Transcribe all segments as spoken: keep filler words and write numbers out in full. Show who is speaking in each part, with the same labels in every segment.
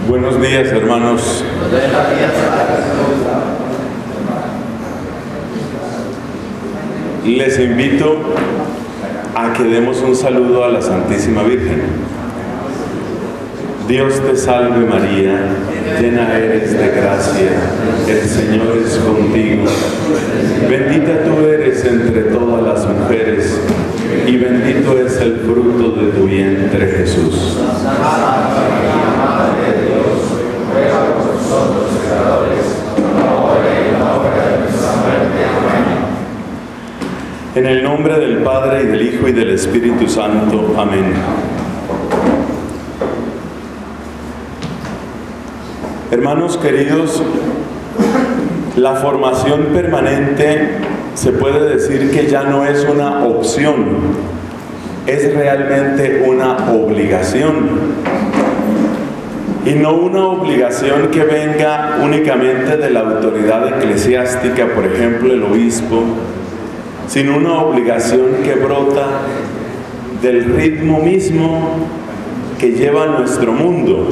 Speaker 1: Buenos días, hermanos. Les invito a que demos un saludo a la Santísima Virgen. Dios te salve María, llena eres de gracia, el Señor es contigo. Bendita tú eres entre todas las mujeres, y bendito es el fruto de tu vientre, Jesús. En el nombre del Padre, y del Hijo, y del Espíritu Santo. Amén. Hermanos queridos, la formación permanente se puede decir que ya no es una opción, es realmente una obligación. Y no una obligación que venga únicamente de la autoridad eclesiástica, por ejemplo el obispo, sino una obligación que brota del ritmo mismo que lleva nuestro mundo.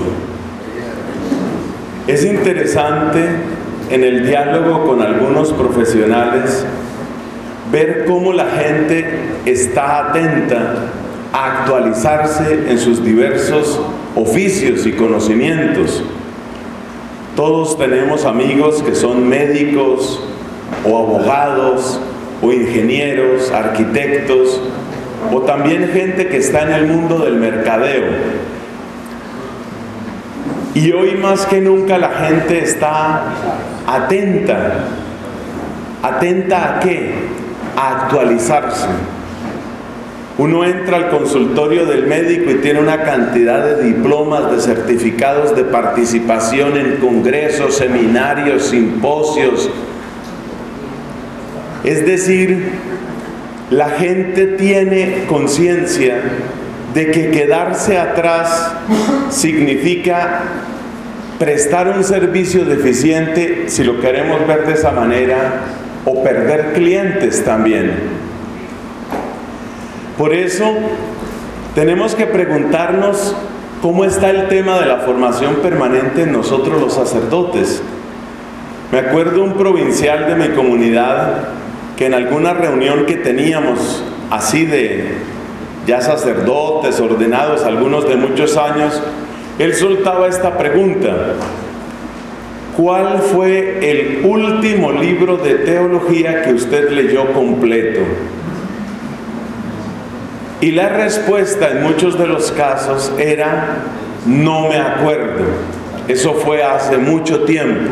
Speaker 1: Es interesante en el diálogo con algunos profesionales ver cómo la gente está atenta a actualizarse en sus diversos oficios y conocimientos. Todos tenemos amigos que son médicos o abogados o ingenieros, arquitectos, o también gente que está en el mundo del mercadeo. Y hoy más que nunca la gente está atenta. ¿Atenta a qué? A actualizarse. Uno entra al consultorio del médico y tiene una cantidad de diplomas, de certificados de participación en congresos, seminarios, simposios. Es decir, la gente tiene conciencia de que quedarse atrás significa prestar un servicio deficiente, si lo queremos ver de esa manera, o perder clientes también. Por eso tenemos que preguntarnos cómo está el tema de la formación permanente en nosotros los sacerdotes. Me acuerdo un provincial de mi comunidad que en alguna reunión que teníamos así de ya sacerdotes ordenados, algunos de muchos años, él soltaba esta pregunta: ¿cuál fue el último libro de teología que usted leyó completo? Y la respuesta en muchos de los casos era: no me acuerdo, eso fue hace mucho tiempo.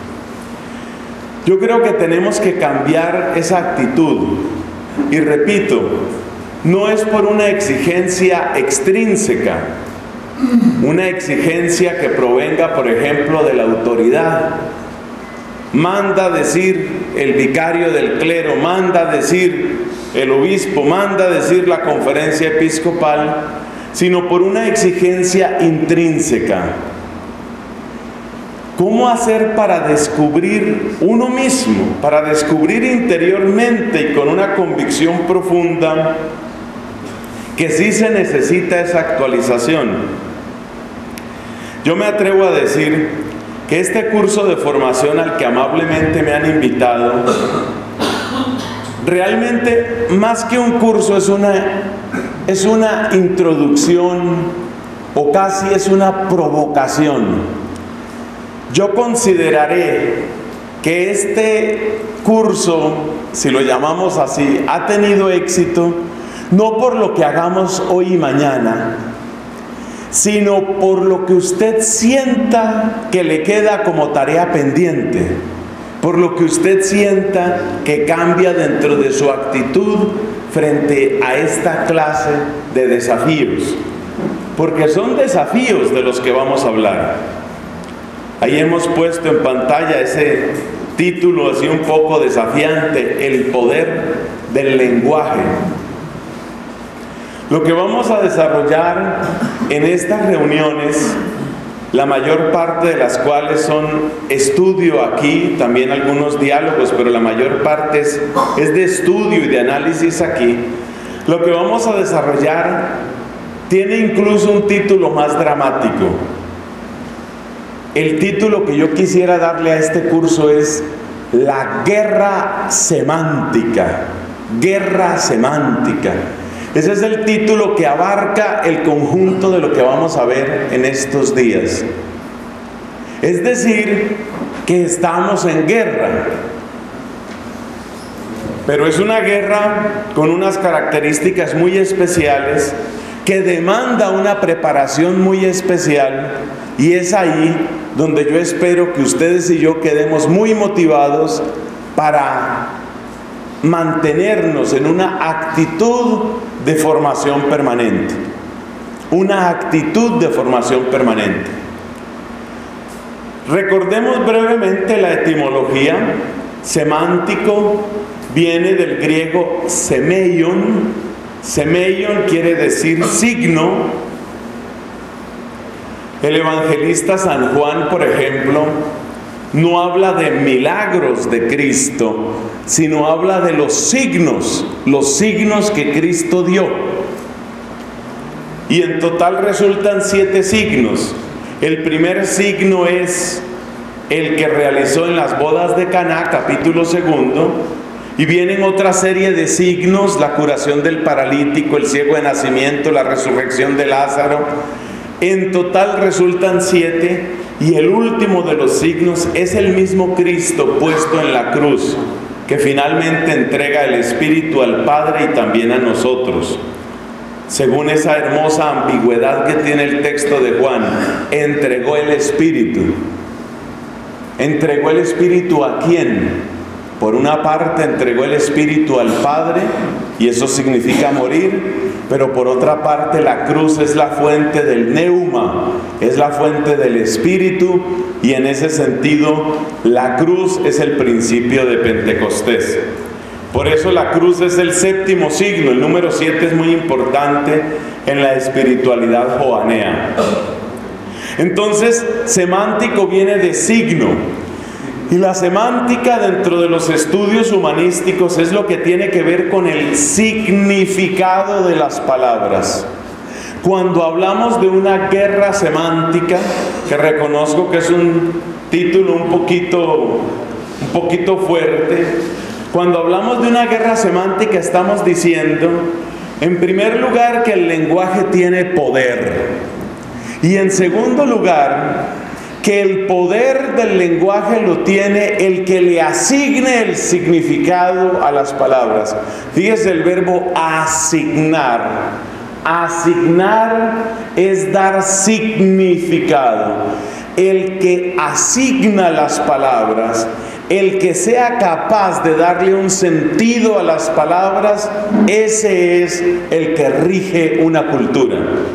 Speaker 1: Yo creo que tenemos que cambiar esa actitud. Y repito, no es por una exigencia extrínseca, una exigencia que provenga, por ejemplo, de la autoridad. Manda decir el vicario del clero, manda decir el obispo, manda decir la conferencia episcopal, sino por una exigencia intrínseca. ¿Cómo hacer para descubrir uno mismo, para descubrir interiormente y con una convicción profunda que sí se necesita esa actualización? Yo me atrevo a decir que este curso de formación al que amablemente me han invitado, realmente más que un curso es una, es una introducción, o casi es una provocación. Yo consideraré que este curso, si lo llamamos así, ha tenido éxito no por lo que hagamos hoy y mañana, sino por lo que usted sienta que le queda como tarea pendiente, por lo que usted sienta que cambia dentro de su actitud frente a esta clase de desafíos, porque son desafíos de los que vamos a hablar. Ahí hemos puesto en pantalla ese título así un poco desafiante: el poder del lenguaje. Lo que vamos a desarrollar en estas reuniones, la mayor parte de las cuales son estudio aquí, también algunos diálogos, pero la mayor parte es, es de estudio y de análisis aquí. Lo que vamos a desarrollar tiene incluso un título más dramático: el título que yo quisiera darle a este curso es La guerra semántica. Guerra semántica. Ese es el título que abarca el conjunto de lo que vamos a ver en estos días. Es decir, que estamos en guerra. Pero es una guerra con unas características muy especiales que demanda una preparación muy especial, y es ahí donde yo espero que ustedes y yo quedemos muy motivados para mantenernos en una actitud de formación permanente. Una actitud de formación permanente. Recordemos brevemente la etimología. Semántico viene del griego semeion. Semeion quiere decir signo. El evangelista San Juan, por ejemplo, no habla de milagros de Cristo, sino habla de los signos, los signos que Cristo dio. Y en total resultan siete signos. El primer signo es el que realizó en las bodas de Caná, capítulo segundo, y vienen otra serie de signos: la curación del paralítico, el ciego de nacimiento, la resurrección de Lázaro. En total resultan siete, y el último de los signos es el mismo Cristo puesto en la cruz, que finalmente entrega el Espíritu al Padre y también a nosotros. Según esa hermosa ambigüedad que tiene el texto de Juan, entregó el Espíritu. ¿Entregó el Espíritu a quién? Por una parte entregó el Espíritu al Padre, y eso significa morir, pero por otra parte la cruz es la fuente del neuma, es la fuente del Espíritu, y en ese sentido la cruz es el principio de Pentecostés. Por eso la cruz es el séptimo signo. El número siete es muy importante en la espiritualidad johanea. Entonces, semántico viene de signo. Y la semántica dentro de los estudios humanísticos es lo que tiene que ver con el significado de las palabras. Cuando hablamos de una guerra semántica, que reconozco que es un título un poquito, un poquito fuerte, cuando hablamos de una guerra semántica estamos diciendo, en primer lugar, que el lenguaje tiene poder, y en segundo lugar, que el poder del lenguaje lo tiene el que le asigne el significado a las palabras. Fíjese el verbo asignar. Asignar es dar significado. El que asigna las palabras, el que sea capaz de darle un sentido a las palabras, ese es el que rige una cultura.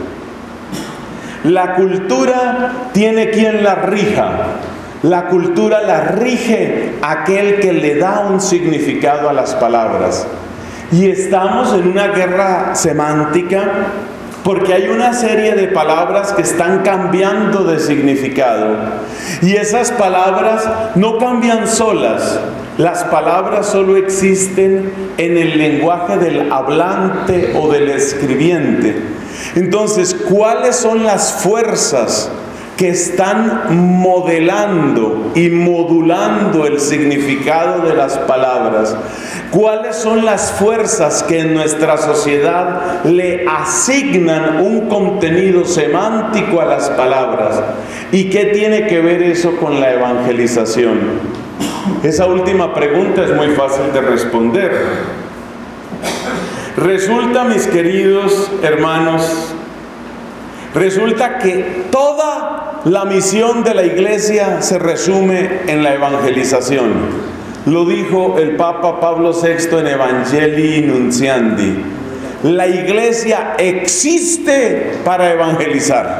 Speaker 1: La cultura tiene quien la rija. La cultura la rige aquel que le da un significado a las palabras. Y estamos en una guerra semántica porque hay una serie de palabras que están cambiando de significado. Y esas palabras no cambian solas. Las palabras solo existen en el lenguaje del hablante o del escribiente. Entonces, ¿cuáles son las fuerzas que están modelando y modulando el significado de las palabras? ¿Cuáles son las fuerzas que en nuestra sociedad le asignan un contenido semántico a las palabras? ¿Y qué tiene que ver eso con la evangelización? Esa última pregunta es muy fácil de responder. Resulta, mis queridos hermanos, resulta que toda la misión de la iglesia se resume en la evangelización. Lo dijo el Papa Pablo sexto en Evangelii Nunciandi. La iglesia existe para evangelizar.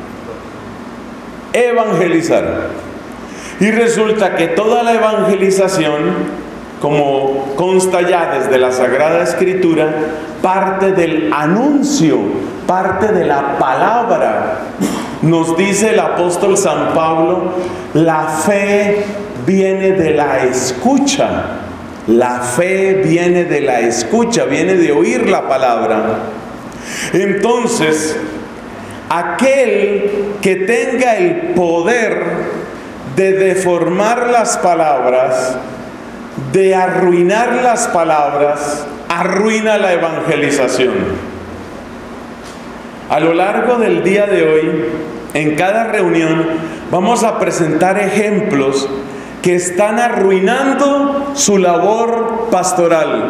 Speaker 1: Evangelizar. Y resulta que toda la evangelización, como consta ya desde la Sagrada Escritura, parte del anuncio, parte de la palabra. Nos dice el apóstol San Pablo, la fe viene de la escucha. La fe viene de la escucha, viene de oír la palabra. Entonces, aquel que tenga el poder de deformar las palabras, de arruinar las palabras, arruina la evangelización. A lo largo del día de hoy, en cada reunión, vamos a presentar ejemplos que están arruinando su labor pastoral.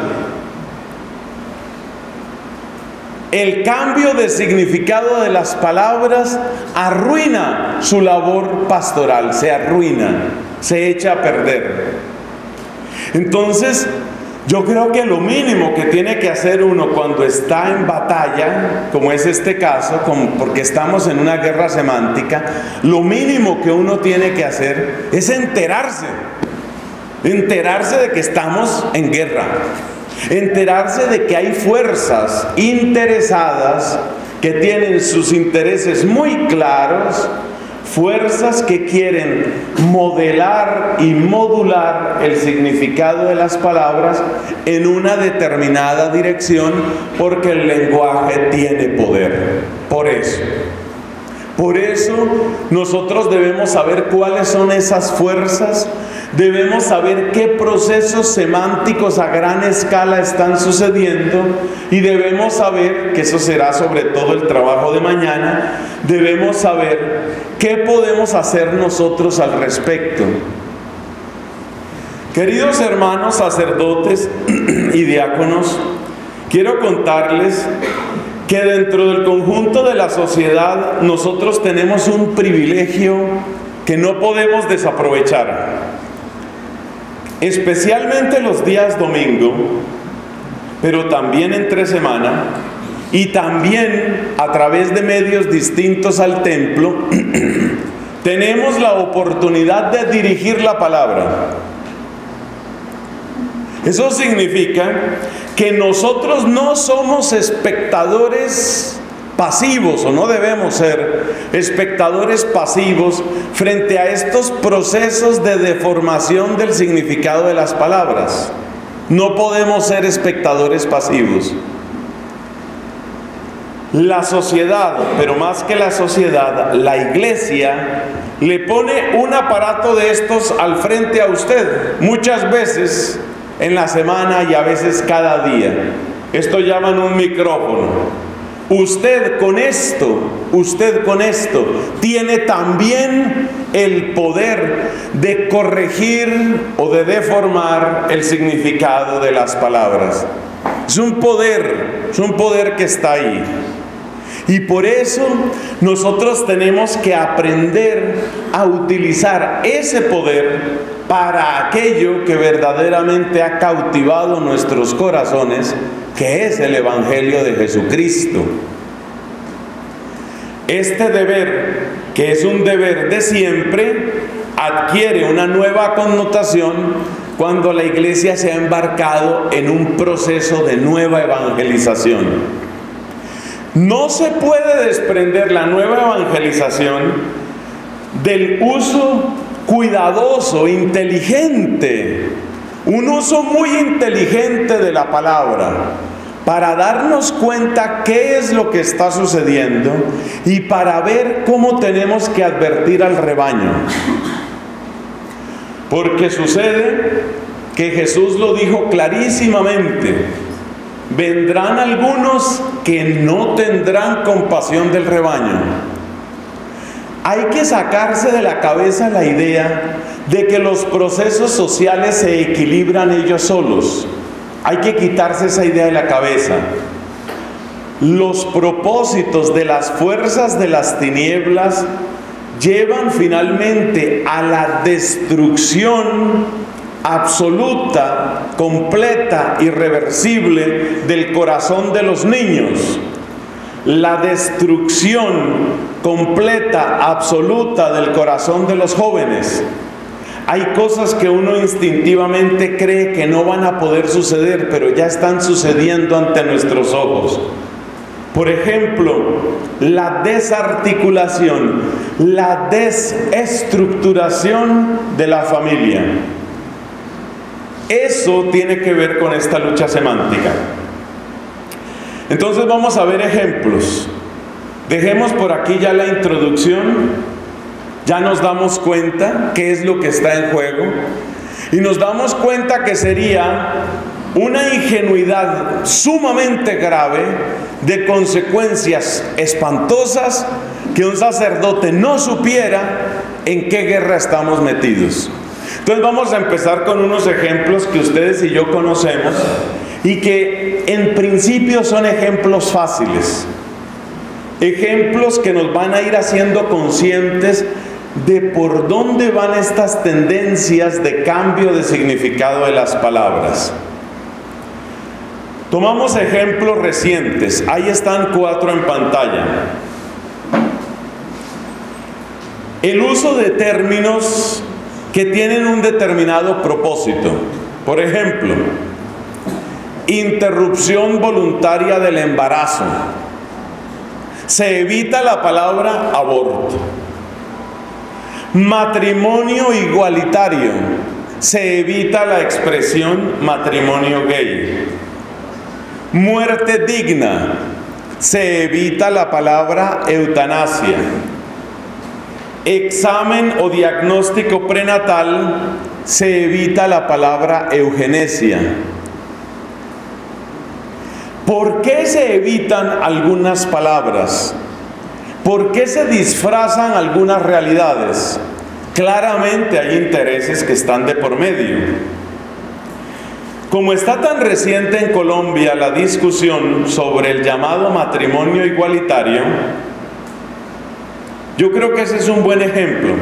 Speaker 1: El cambio de significado de las palabras arruina su labor pastoral, se arruina, se echa a perder. Entonces, yo creo que lo mínimo que tiene que hacer uno cuando está en batalla, como es este caso, como porque estamos en una guerra semántica, lo mínimo que uno tiene que hacer es enterarse, enterarse de que estamos en guerra. Enterarse de que hay fuerzas interesadas que tienen sus intereses muy claros, fuerzas que quieren modelar y modular el significado de las palabras en una determinada dirección, porque el lenguaje tiene poder. Por eso, por eso nosotros debemos saber cuáles son esas fuerzas. Debemos saber qué procesos semánticos a gran escala están sucediendo, y debemos saber, que eso será sobre todo el trabajo de mañana, debemos saber qué podemos hacer nosotros al respecto. Queridos hermanos sacerdotes y diáconos, quiero contarles que dentro del conjunto de la sociedad nosotros tenemos un privilegio que no podemos desaprovechar. Especialmente los días domingo, pero también entre semana, y también a través de medios distintos al templo, tenemos la oportunidad de dirigir la palabra. Eso significa que nosotros no somos espectadores pasivos, o no debemos ser espectadores pasivos frente a estos procesos de deformación del significado de las palabras. No podemos ser espectadores pasivos. La sociedad, pero más que la sociedad, la iglesia, le pone un aparato de estos al frente a usted, muchas veces en la semana y a veces cada día. Esto llaman un micrófono. Usted con esto, usted con esto, tiene también el poder de corregir o de deformar el significado de las palabras. Es un poder, es un poder que está ahí. Y por eso nosotros tenemos que aprender a utilizar ese poder para aquello que verdaderamente ha cautivado nuestros corazones, que es el Evangelio de Jesucristo. Este deber, que es un deber de siempre, adquiere una nueva connotación cuando la iglesia se ha embarcado en un proceso de nueva evangelización. No se puede desprender la nueva evangelización del uso cuidadoso, inteligente, un uso muy inteligente de la palabra, para darnos cuenta qué es lo que está sucediendo y para ver cómo tenemos que advertir al rebaño. Porque sucede que Jesús lo dijo clarísimamente: vendrán algunos que no tendrán compasión del rebaño. Hay que sacarse de la cabeza la idea de que los procesos sociales se equilibran ellos solos. Hay que quitarse esa idea de la cabeza. Los propósitos de las fuerzas de las tinieblas llevan finalmente a la destrucción absoluta, completa, irreversible del corazón de los niños. La destrucción completa, absoluta del corazón de los jóvenes. Hay cosas que uno instintivamente cree que no van a poder suceder, pero ya están sucediendo ante nuestros ojos. Por ejemplo, la desarticulación, la desestructuración de la familia. Eso tiene que ver con esta lucha semántica. Entonces vamos a ver ejemplos Dejemos por aquí ya la introducción. Ya nos damos cuenta qué es lo que está en juego. Y nos damos cuenta que sería una ingenuidad sumamente grave, de consecuencias espantosas, que un sacerdote no supiera en qué guerra estamos metidos. Entonces vamos a empezar con unos ejemplos que ustedes y yo conocemos y que en principio son ejemplos fáciles, ejemplos que nos van a ir haciendo conscientes de por dónde van estas tendencias de cambio de significado de las palabras. Tomamos ejemplos recientes, ahí están cuatro en pantalla. El uso de términos que tienen un determinado propósito. Por ejemplo, interrupción voluntaria del embarazo. Se evita la palabra aborto. Matrimonio igualitario. Se evita la expresión matrimonio gay. Muerte digna. Se evita la palabra eutanasia. Examen o diagnóstico prenatal. Se evita la palabra eugenesia. ¿Por qué se evitan algunas palabras? ¿Por qué se disfrazan algunas realidades? Claramente hay intereses que están de por medio. Como está tan reciente en Colombia la discusión sobre el llamado matrimonio igualitario, yo creo que ese es un buen ejemplo.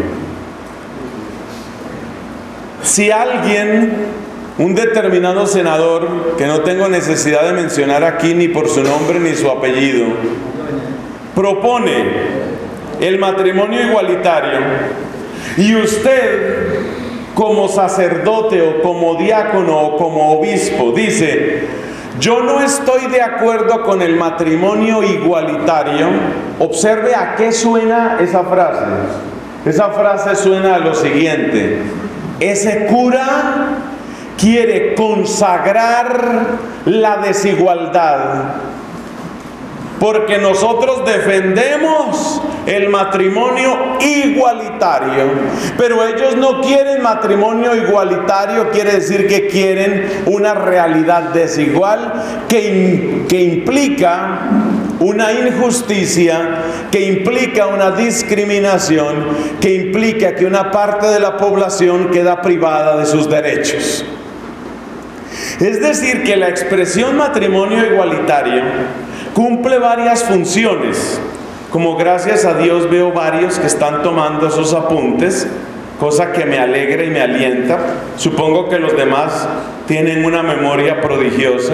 Speaker 1: Si alguien, un determinado senador, que no tengo necesidad de mencionar aquí ni por su nombre ni su apellido, propone el matrimonio igualitario y usted como sacerdote o como diácono o como obispo dice: yo no estoy de acuerdo con el matrimonio igualitario, observe a qué suena esa frase. Esa frase suena a lo siguiente: ese cura quiere consagrar la desigualdad, porque nosotros defendemos el matrimonio igualitario, pero ellos no quieren matrimonio igualitario, quiere decir que quieren una realidad desigual que, que implica una injusticia, que implica una discriminación, que implica que una parte de la población queda privada de sus derechos. Es decir, que la expresión matrimonio igualitario cumple varias funciones, como gracias a Dios veo varios que están tomando sus apuntes, cosa que me alegra y me alienta. Supongo que los demás tienen una memoria prodigiosa.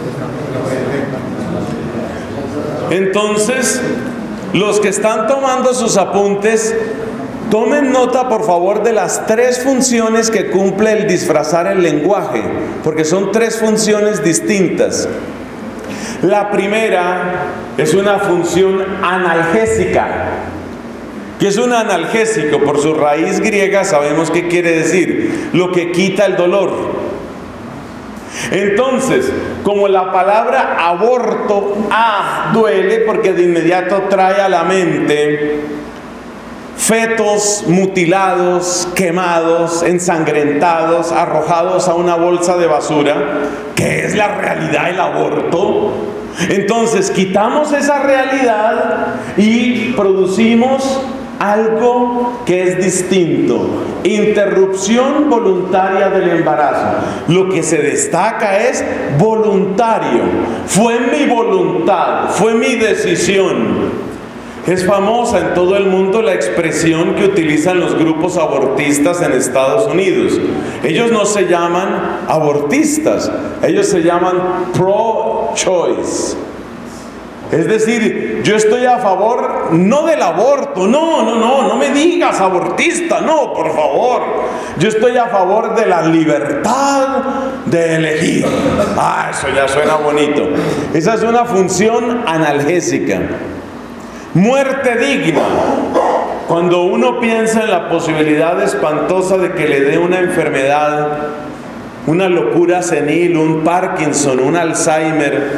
Speaker 1: Entonces, los que están tomando sus apuntes, tomen nota por favor de las tres funciones que cumple el disfrazar el lenguaje, porque son tres funciones distintas. La primera es una función analgésica. ¿Qué es un analgésico? Por su raíz griega sabemos qué quiere decir: lo que quita el dolor. Entonces, como la palabra aborto, ah, duele, porque de inmediato trae a la mente fetos mutilados, quemados, ensangrentados, arrojados a una bolsa de basura, que es la realidad del aborto. Entonces quitamos esa realidad y producimos algo que es distinto: interrupción voluntaria del embarazo. Lo que se destaca es voluntario. Fue mi voluntad, fue mi decisión. Es famosa en todo el mundo la expresión que utilizan los grupos abortistas en Estados Unidos. Ellos no se llaman abortistas, ellos se llaman pro-choice. Es decir, yo estoy a favor no del aborto, no, no, no, no me digas abortista, no, por favor. Yo estoy a favor de la libertad de elegir. Ah, eso ya suena bonito. Esa es una función analgésica. Muerte digna. Cuando uno piensa en la posibilidad espantosa de que le dé una enfermedad, una locura senil, un Parkinson, un Alzheimer,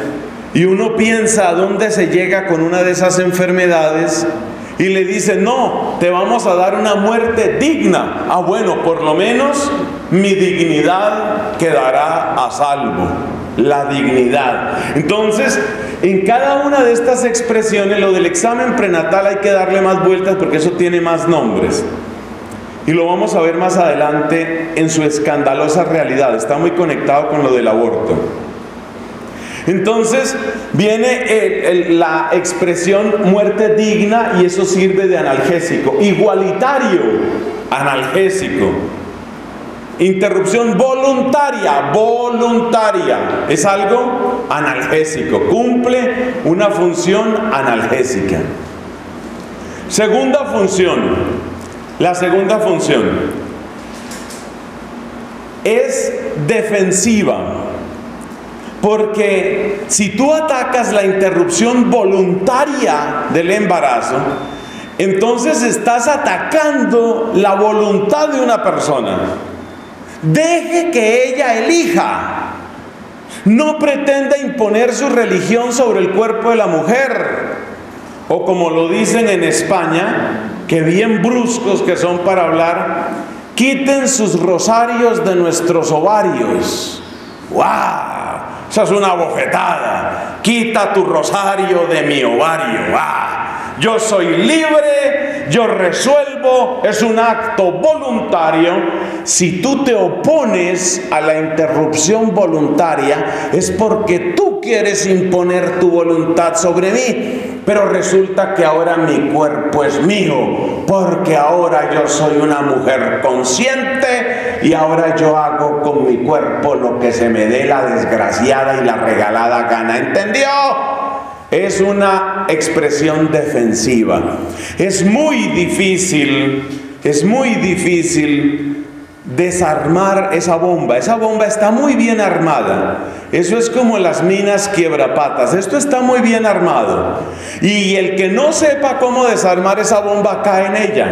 Speaker 1: Y uno piensa a dónde se llega con una de esas enfermedades y le dice, no, te vamos a dar una muerte digna. Ah, bueno, por lo menos mi dignidad quedará a salvo. La dignidad. Entonces, en cada una de estas expresiones, lo del examen prenatal hay que darle más vueltas porque eso tiene más nombres. Y lo vamos a ver más adelante en su escandalosa realidad. Está muy conectado con lo del aborto. Entonces viene el, el, la expresión muerte digna y eso sirve de analgésico. Igualitario, analgésico. Interrupción voluntaria, voluntaria. Es algo analgésico. Cumple una función analgésica. Segunda función. La segunda función es defensiva. Porque si tú atacas la interrupción voluntaria del embarazo, entonces estás atacando la voluntad de una persona. Deje que ella elija. No pretenda imponer su religión sobre el cuerpo de la mujer. O como lo dicen en España, que bien bruscos que son para hablar, quiten sus rosarios de nuestros ovarios. ¡Guau! Esa es una bofetada. Quita tu rosario de mi ovario. ¡Ah! Yo soy libre, yo resuelvo, es un acto voluntario. Si tú te opones a la interrupción voluntaria, es porque tú quieres imponer tu voluntad sobre mí. Pero resulta que ahora mi cuerpo es mío, porque ahora yo soy una mujer consciente y ahora yo hago con mi cuerpo lo que se me dé la desgraciada y la regalada gana. ¿Entendió? Es una expresión defensiva. Es muy difícil, es muy difícil desarmar esa bomba. Esa bomba está muy bien armada. Eso es como las minas quiebrapatas. Esto está muy bien armado. Y el que no sepa cómo desarmar esa bomba cae en ella.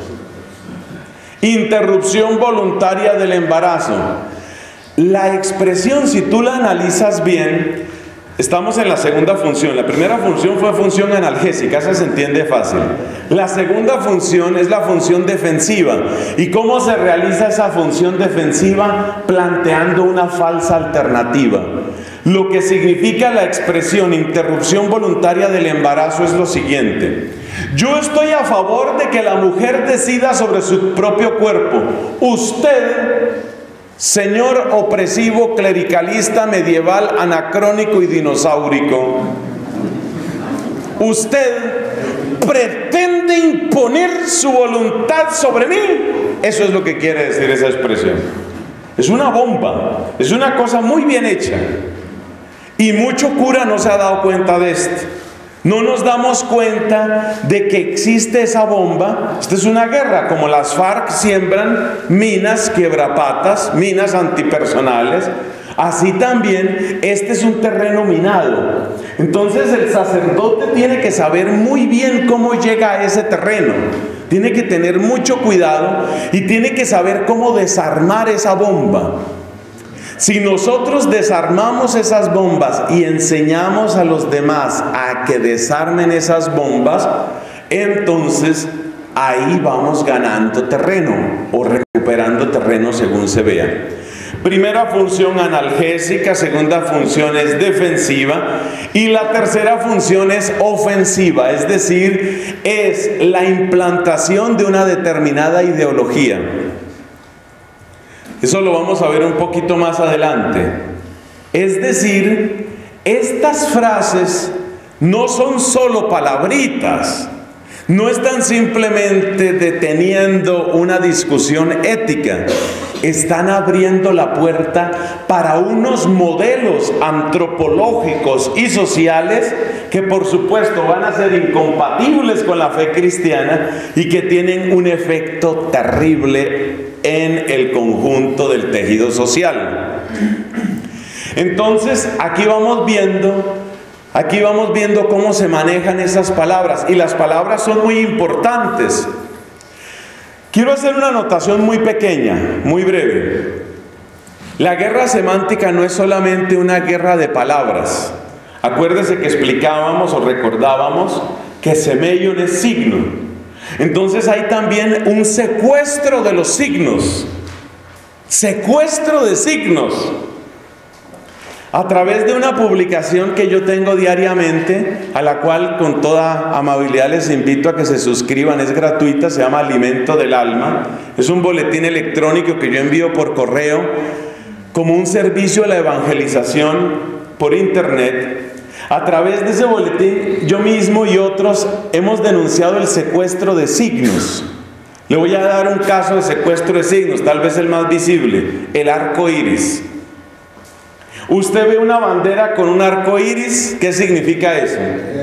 Speaker 1: Interrupción voluntaria del embarazo. La expresión, si tú la analizas bien, estamos en la segunda función. La primera función fue función analgésica, esa se entiende fácil. La segunda función es la función defensiva. ¿Y cómo se realiza esa función defensiva? Planteando una falsa alternativa. Lo que significa la expresión interrupción voluntaria del embarazo es lo siguiente: yo estoy a favor de que la mujer decida sobre su propio cuerpo. Usted, señor opresivo, clericalista, medieval, anacrónico y dinosaurico, usted pretende imponer su voluntad sobre mí. Eso es lo que quiere decir esa expresión. Es una bomba, es una cosa muy bien hecha. Y mucho cura no se ha dado cuenta de esto. No nos damos cuenta de que existe esa bomba. Esta es una guerra, como las FARC siembran minas quiebrapatas, minas antipersonales. Así también este es un terreno minado. Entonces el sacerdote tiene que saber muy bien cómo llega a ese terreno. Tiene que tener mucho cuidado y tiene que saber cómo desarmar esa bomba. Si nosotros desarmamos esas bombas y enseñamos a los demás a que desarmen esas bombas, entonces ahí vamos ganando terreno o recuperando terreno según se vea. Primera función analgésica, segunda función es defensiva y la tercera función es ofensiva, es decir, es la implantación de una determinada ideología. Eso lo vamos a ver un poquito más adelante. Es decir, estas frases no son solo palabritas, no están simplemente deteniendo una discusión ética, están abriendo la puerta para unos modelos antropológicos y sociales que por supuesto van a ser incompatibles con la fe cristiana y que tienen un efecto terrible en el conjunto del tejido social. Entonces, aquí vamos viendo, aquí vamos viendo cómo se manejan esas palabras, y las palabras son muy importantes. Quiero hacer una anotación muy pequeña, muy breve. La guerra semántica no es solamente una guerra de palabras. Acuérdese que explicábamos o recordábamos que semeion es signo. Entonces hay también un secuestro de los signos. Secuestro de signos. A través de una publicación que yo tengo diariamente, a la cual con toda amabilidad les invito a que se suscriban, es gratuita, se llama Alimento del Alma. Es un boletín electrónico que yo envío por correo como un servicio a la evangelización por internet. A través de ese boletín, yo mismo y otros hemos denunciado el secuestro de signos. Le voy a dar un caso de secuestro de signos, tal vez el más visible, el arco iris. Usted ve una bandera con un arco iris, ¿qué significa eso?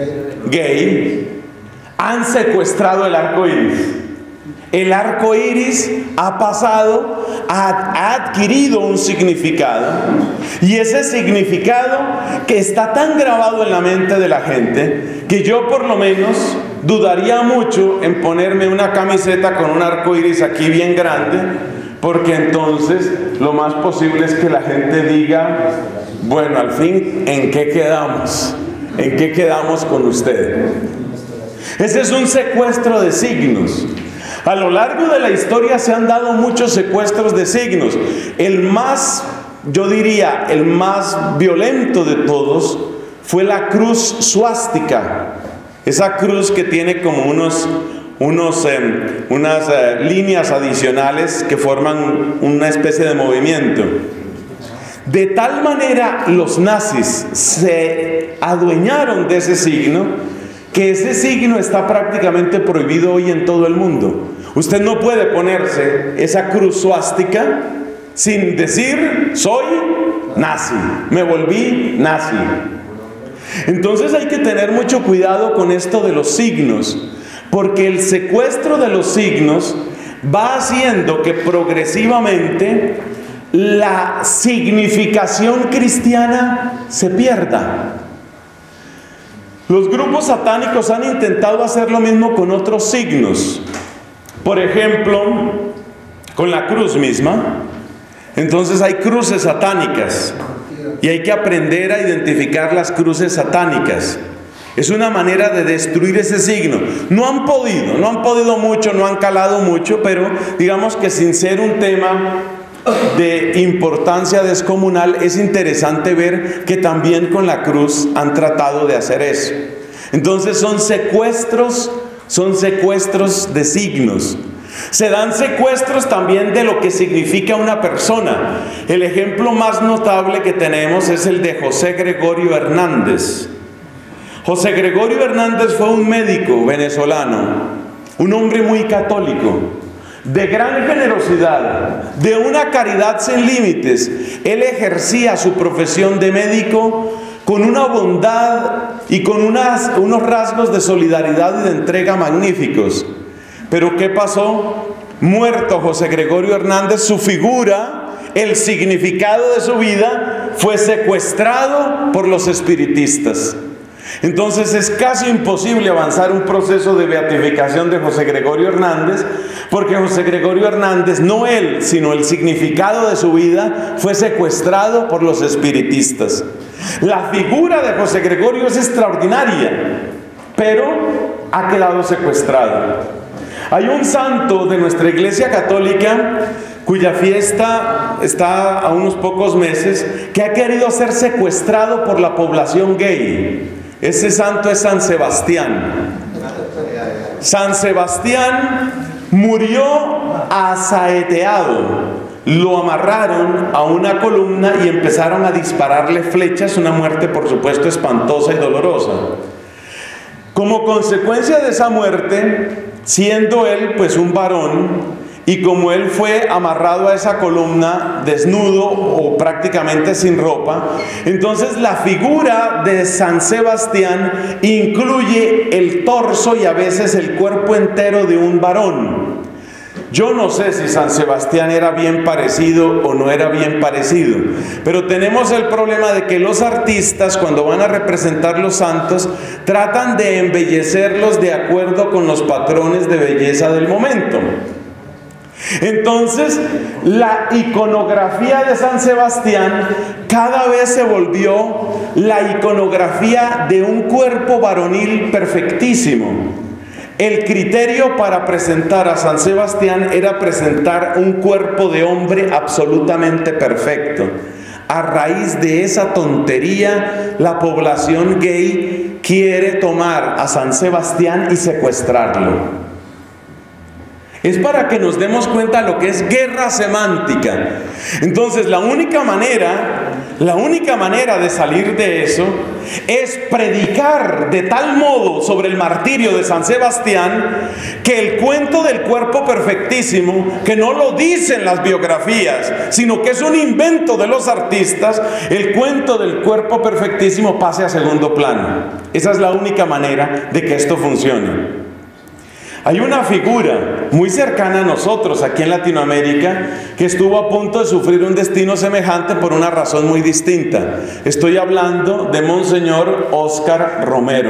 Speaker 1: Gay. Han secuestrado el arco iris. El arco iris ha pasado, ha, ha adquirido un significado, y ese significado que está tan grabado en la mente de la gente que yo por lo menos dudaría mucho en ponerme una camiseta con un arco iris aquí bien grande, porque entonces lo más posible es que la gente diga: bueno, al fin, ¿en qué quedamos? ¿En qué quedamos con usted? Ese es un secuestro de signos. A lo largo de la historia se han dado muchos secuestros de signos. El más, yo diría, el más violento de todos fue la cruz suástica. Esa cruz que tiene como unos, unos, eh, unas eh, líneas adicionales que forman una especie de movimiento. De tal manera los nazis se adueñaron de ese signo, que ese signo está prácticamente prohibido hoy en todo el mundo. Usted no puede ponerse esa cruz suástica sin decir: soy nazi, me volví nazi. Entonces hay que tener mucho cuidado con esto de los signos, porque el secuestro de los signos va haciendo que progresivamente la significación cristiana se pierda. Los grupos satánicos han intentado hacer lo mismo con otros signos. Por ejemplo, con la cruz misma. Entonces hay cruces satánicas y hay que aprender a identificar las cruces satánicas. Es una manera de destruir ese signo. No han podido, no han podido mucho, no han calado mucho, pero digamos que sin ser un tema de importancia descomunal, es interesante ver que también con la cruz han tratado de hacer eso. Entonces son secuestros, son secuestros de signos. Se dan secuestros también de lo que significa una persona. El ejemplo más notable que tenemos es el de José Gregorio Hernández. José Gregorio Hernández fue un médico venezolano, un hombre muy católico, de gran generosidad, de una caridad sin límites. Él ejercía su profesión de médico con una bondad y con unas, unos rasgos de solidaridad y de entrega magníficos. Pero ¿qué pasó? Muerto José Gregorio Hernández, su figura, el significado de su vida fue secuestrado por los espiritistas. Entonces es casi imposible avanzar un proceso de beatificación de José Gregorio Hernández, porque José Gregorio Hernández, no él, sino el significado de su vida, fue secuestrado por los espiritistas. La figura de José Gregorio es extraordinaria, pero ha quedado secuestrado. Hay un santo de nuestra Iglesia Católica cuya fiesta está a unos pocos meses, que ha querido ser secuestrado por la población gay. Ese santo es San Sebastián. San Sebastián murió asaeteado. Lo amarraron a una columna y empezaron a dispararle flechas, una muerte por supuesto espantosa y dolorosa. Como consecuencia de esa muerte, siendo él pues un varón, y como él fue amarrado a esa columna desnudo o prácticamente sin ropa, entonces la figura de San Sebastián incluye el torso y a veces el cuerpo entero de un varón. Yo no sé si San Sebastián era bien parecido o no era bien parecido, pero tenemos el problema de que los artistas, cuando van a representar los santos, tratan de embellecerlos de acuerdo con los patrones de belleza del momento. Entonces, la iconografía de San Sebastián cada vez se volvió la iconografía de un cuerpo varonil perfectísimo. El criterio para presentar a San Sebastián era presentar un cuerpo de hombre absolutamente perfecto. A raíz de esa tontería, la población gay quiere tomar a San Sebastián y secuestrarlo. Es para que nos demos cuenta de lo que es guerra semántica. Entonces, la única manera, la única manera de salir de eso es predicar de tal modo sobre el martirio de San Sebastián que el cuento del cuerpo perfectísimo, que no lo dicen las biografías, sino que es un invento de los artistas, el cuento del cuerpo perfectísimo pase a segundo plano. Esa es la única manera de que esto funcione. Hay una figura muy cercana a nosotros aquí en Latinoamérica que estuvo a punto de sufrir un destino semejante por una razón muy distinta. Estoy hablando de Monseñor Óscar Romero.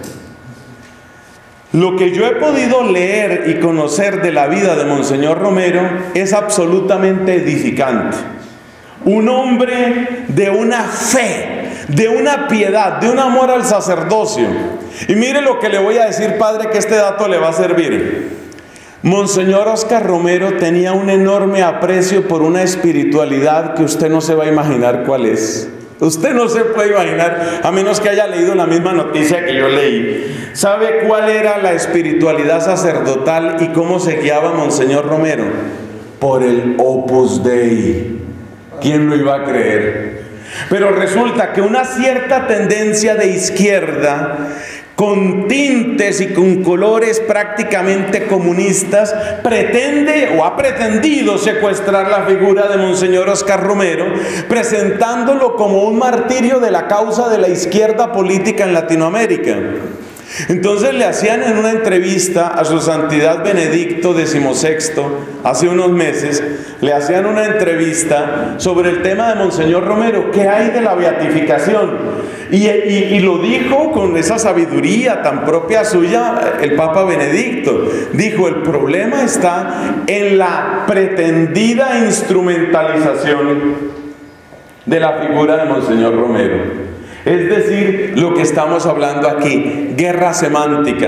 Speaker 1: Lo que yo he podido leer y conocer de la vida de Monseñor Romero es absolutamente edificante. Un hombre de una fe, de una piedad, de un amor al sacerdocio. Y mire lo que le voy a decir, padre, que este dato le va a servir. Monseñor Óscar Romero tenía un enorme aprecio por una espiritualidad que usted no se va a imaginar cuál es. Usted no se puede imaginar, a menos que haya leído la misma noticia que yo leí. ¿Sabe cuál era la espiritualidad sacerdotal y cómo se guiaba Monseñor Romero? Por el Opus Dei. ¿Quién lo iba a creer? Pero resulta que una cierta tendencia de izquierda, con tintes y con colores prácticamente comunistas, pretende o ha pretendido secuestrar la figura de Monseñor Óscar Romero, presentándolo como un martirio de la causa de la izquierda política en Latinoamérica. Entonces le hacían en una entrevista a su santidad Benedicto decimosexto, hace unos meses, le hacían una entrevista sobre el tema de Monseñor Romero, ¿qué hay de la beatificación? Y, y, y lo dijo con esa sabiduría tan propia suya el Papa Benedicto. Dijo, el problema está en la pretendida instrumentalización de la figura de Monseñor Romero. Es decir, lo que estamos hablando aquí, guerra semántica.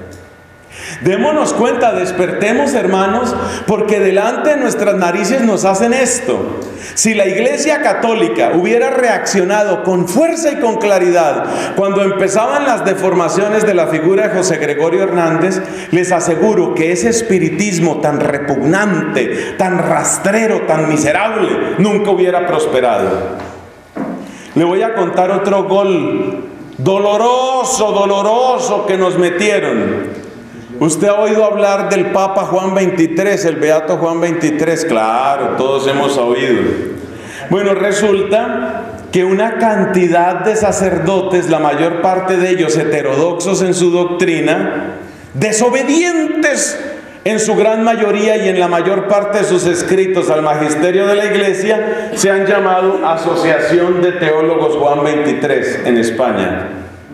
Speaker 1: Démonos cuenta, despertemos, hermanos, porque delante de nuestras narices nos hacen esto. Si la Iglesia Católica hubiera reaccionado con fuerza y con claridad cuando empezaban las deformaciones de la figura de José Gregorio Hernández, les aseguro que ese espiritismo tan repugnante, tan rastrero, tan miserable, nunca hubiera prosperado. Le voy a contar otro gol doloroso, doloroso que nos metieron. Usted ha oído hablar del Papa Juan veintitrés, el Beato Juan veintitrés. Claro, todos hemos oído. Bueno, resulta que una cantidad de sacerdotes, la mayor parte de ellos heterodoxos en su doctrina, desobedientes en su gran mayoría y en la mayor parte de sus escritos al magisterio de la Iglesia, se han llamado Asociación de Teólogos Juan veintitrés en España.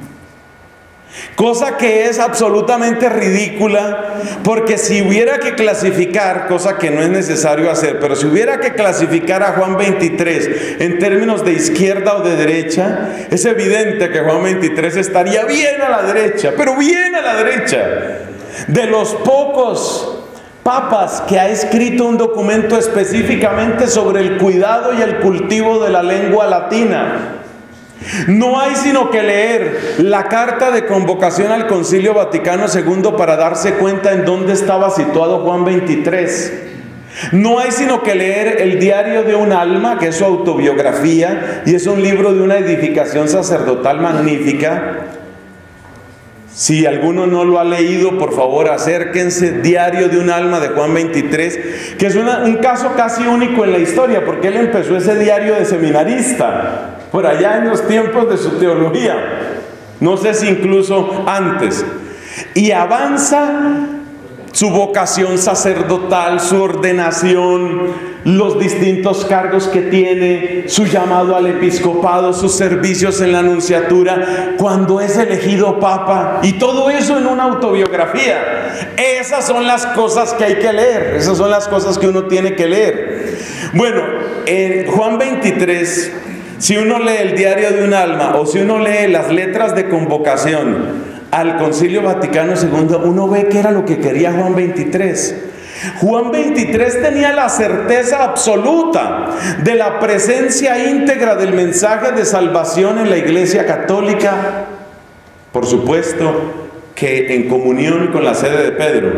Speaker 1: Cosa que es absolutamente ridícula, porque si hubiera que clasificar, cosa que no es necesario hacer, pero si hubiera que clasificar a Juan veintitrés en términos de izquierda o de derecha, es evidente que Juan veintitrés estaría bien a la derecha, pero bien a la derecha. De los pocos papas que ha escrito un documento específicamente sobre el cuidado y el cultivo de la lengua latina. No hay sino que leer la carta de convocación al Concilio Vaticano segundo para darse cuenta en dónde estaba situado Juan veintitrés. No hay sino que leer el Diario de un alma, que es su autobiografía, y es un libro de una edificación sacerdotal magnífica. Si alguno no lo ha leído, por favor acérquense. Diario de un alma de Juan veintitrés, que es una, un caso casi único en la historia, porque él empezó ese diario de seminarista, por allá en los tiempos de su teología, no sé si incluso antes, y avanza su vocación sacerdotal, su ordenación, los distintos cargos que tiene, su llamado al episcopado, sus servicios en la nunciatura, cuando es elegido papa, y todo eso en una autobiografía. Esas son las cosas que hay que leer, esas son las cosas que uno tiene que leer. Bueno, en Juan veintitrés Si uno lee el diario de un alma o si uno lee las letras de convocación al Concilio Vaticano segundo, uno ve que era lo que quería Juan veintitrés. Juan veintitrés tenía la certeza absoluta de la presencia íntegra del mensaje de salvación en la Iglesia Católica, por supuesto que en comunión con la sede de Pedro.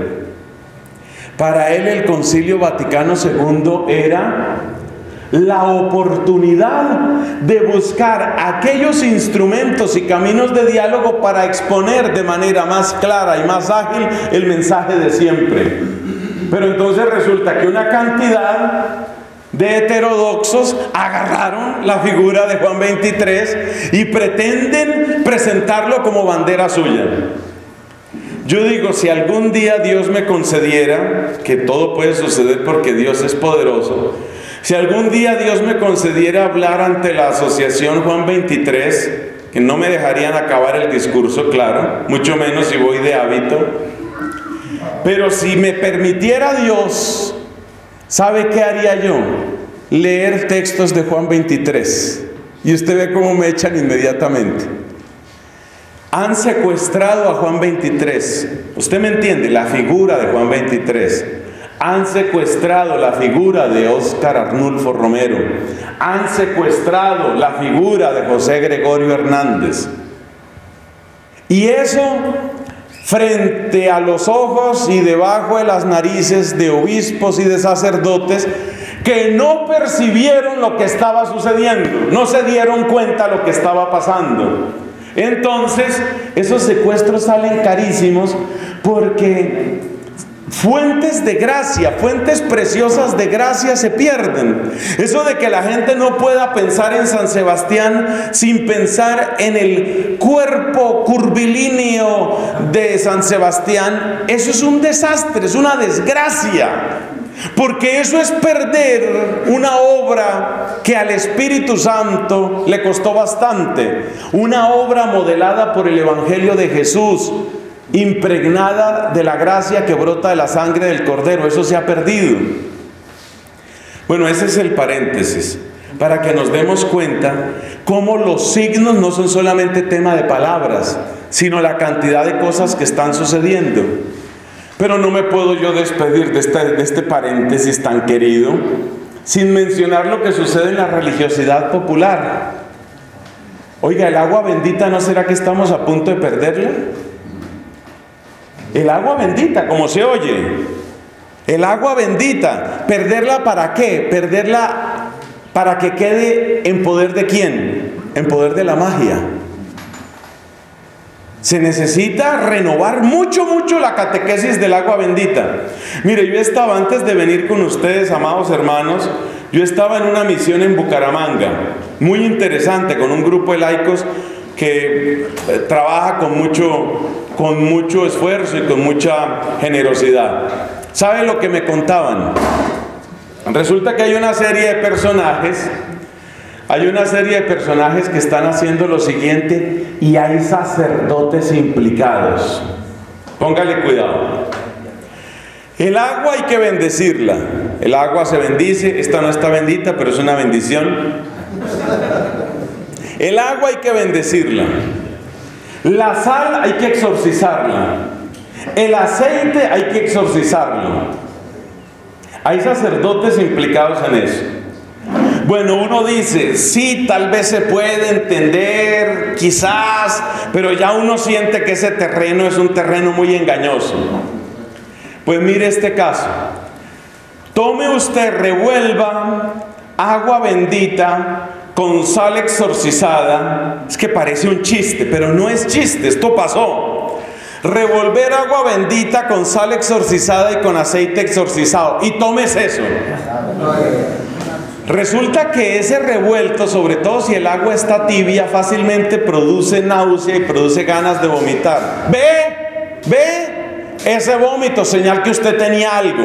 Speaker 1: Para él el Concilio Vaticano segundo era la oportunidad de buscar aquellos instrumentos y caminos de diálogo para exponer de manera más clara y más ágil el mensaje de siempre. Pero entonces resulta que una cantidad de heterodoxos agarraron la figura de Juan veintitrés y pretenden presentarlo como bandera suya. Yo digo, si algún día Dios me concediera, que todo puede suceder porque Dios es poderoso, si algún día Dios me concediera hablar ante la asociación Juan veintitrés, que no me dejarían acabar el discurso, claro, mucho menos si voy de hábito, pero si me permitiera Dios, ¿sabe qué haría yo? Leer textos de Juan veintitrés. Y usted ve cómo me echan inmediatamente. Han secuestrado a Juan veintitrés. Usted me entiende, la figura de Juan veintitrés. Han secuestrado la figura de Óscar Arnulfo Romero. Han secuestrado la figura de José Gregorio Hernández. Y eso frente a los ojos y debajo de las narices de obispos y de sacerdotes que no percibieron lo que estaba sucediendo, no se dieron cuenta de lo que estaba pasando. Entonces, esos secuestros salen carísimos porque fuentes de gracia, fuentes preciosas de gracia se pierden. Eso de que la gente no pueda pensar en San Sebastián sin pensar en el cuerpo curvilíneo de San Sebastián, eso es un desastre, es una desgracia. Porque eso es perder una obra que al Espíritu Santo le costó bastante. Una obra modelada por el Evangelio de Jesús, impregnada de la gracia que brota de la sangre del Cordero. Eso se ha perdido. Bueno, ese es el paréntesis, para que nos demos cuenta cómo los signos no son solamente tema de palabras, sino la cantidad de cosas que están sucediendo. Pero no me puedo yo despedir de este, de este paréntesis tan querido sin mencionar lo que sucede en la religiosidad popular. Oiga, ¿el agua bendita no será que estamos a punto de perderla? El agua bendita, como se oye, el agua bendita, ¿perderla para qué? Perderla para que quede en poder de quién, en poder de la magia. Se necesita renovar mucho, mucho la catequesis del agua bendita. Mire, yo estaba, antes de venir con ustedes, amados hermanos, yo estaba en una misión en Bucaramanga, muy interesante, con un grupo de laicos que trabaja con mucho, con mucho esfuerzo y con mucha generosidad. ¿Sabe lo que me contaban? Resulta que hay una serie de personajes, hay una serie de personajes que están haciendo lo siguiente y hay sacerdotes implicados. Póngale cuidado. El agua hay que bendecirla. El agua se bendice, esta no está bendita, pero es una bendición. El agua hay que bendecirla. La sal hay que exorcizarla. El aceite hay que exorcizarlo. Hay sacerdotes implicados en eso. Bueno, uno dice, sí, tal vez se puede entender, quizás, pero ya uno siente que ese terreno es un terreno muy engañoso. Pues mire este caso. Tome usted, revuelva agua bendita con sal exorcizada. Es que parece un chiste, pero no es chiste, esto pasó. Revolver agua bendita con sal exorcizada y con aceite exorcizado. Y tomes eso. Resulta que ese revuelto, sobre todo si el agua está tibia, fácilmente produce náusea y produce ganas de vomitar. ¿Ve? ¿Ve? Ese vómito, señal que usted tenía algo.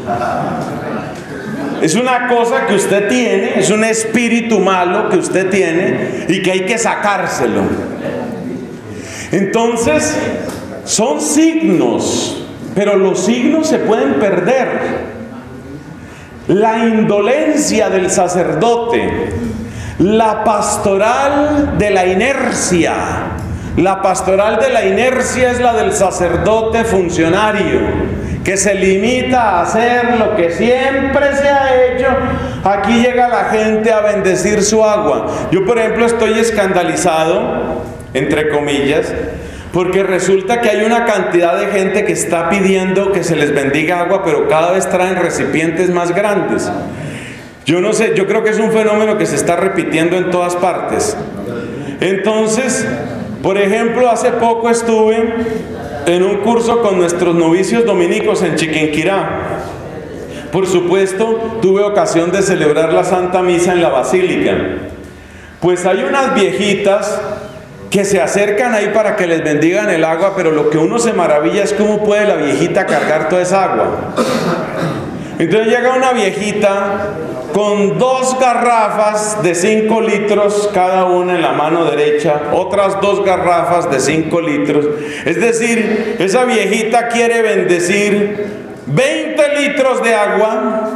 Speaker 1: Es una cosa que usted tiene, es un espíritu malo que usted tiene y que hay que sacárselo. Entonces, son signos, pero los signos se pueden perder. La indolencia del sacerdote, La pastoral de la inercia. La pastoral de la inercia es la del sacerdote funcionario, que se limita a hacer lo que siempre se ha hecho. Aquí llega la gente a bendecir su agua. Yo, por ejemplo, estoy escandalizado, entre comillas, porque resulta que hay una cantidad de gente que está pidiendo que se les bendiga agua, pero cada vez traen recipientes más grandes. Yo no sé, yo creo que es un fenómeno que se está repitiendo en todas partes. Entonces, por ejemplo, hace poco estuve en un curso con nuestros novicios dominicos en Chiquinquirá. Por supuesto, tuve ocasión de celebrar la Santa Misa en la Basílica. Pues hay unas viejitas que se acercan ahí para que les bendigan el agua, pero lo que uno se maravilla es cómo puede la viejita cargar toda esa agua. Entonces llega una viejita con dos garrafas de cinco litros cada una en la mano derecha, otras dos garrafas de cinco litros. Es decir, esa viejita quiere bendecir veinte litros de agua.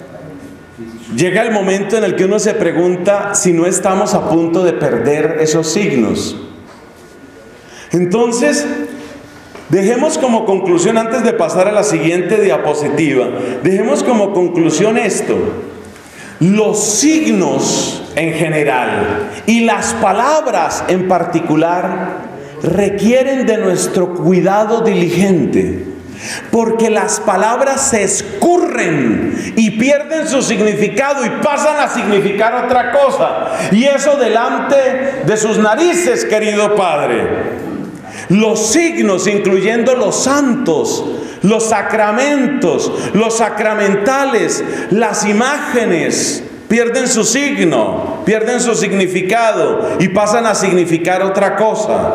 Speaker 1: Llega el momento en el que uno se pregunta si no estamos a punto de perder esos signos. Entonces, dejemos como conclusión, antes de pasar a la siguiente diapositiva, dejemos como conclusión esto: los signos en general y las palabras en particular requieren de nuestro cuidado diligente, porque las palabras se escurren y pierden su significado y pasan a significar otra cosa, y eso delante de sus narices, querido Padre. Los signos, incluyendo los santos, los sacramentos, los sacramentales, las imágenes, pierden su signo, pierden su significado y pasan a significar otra cosa.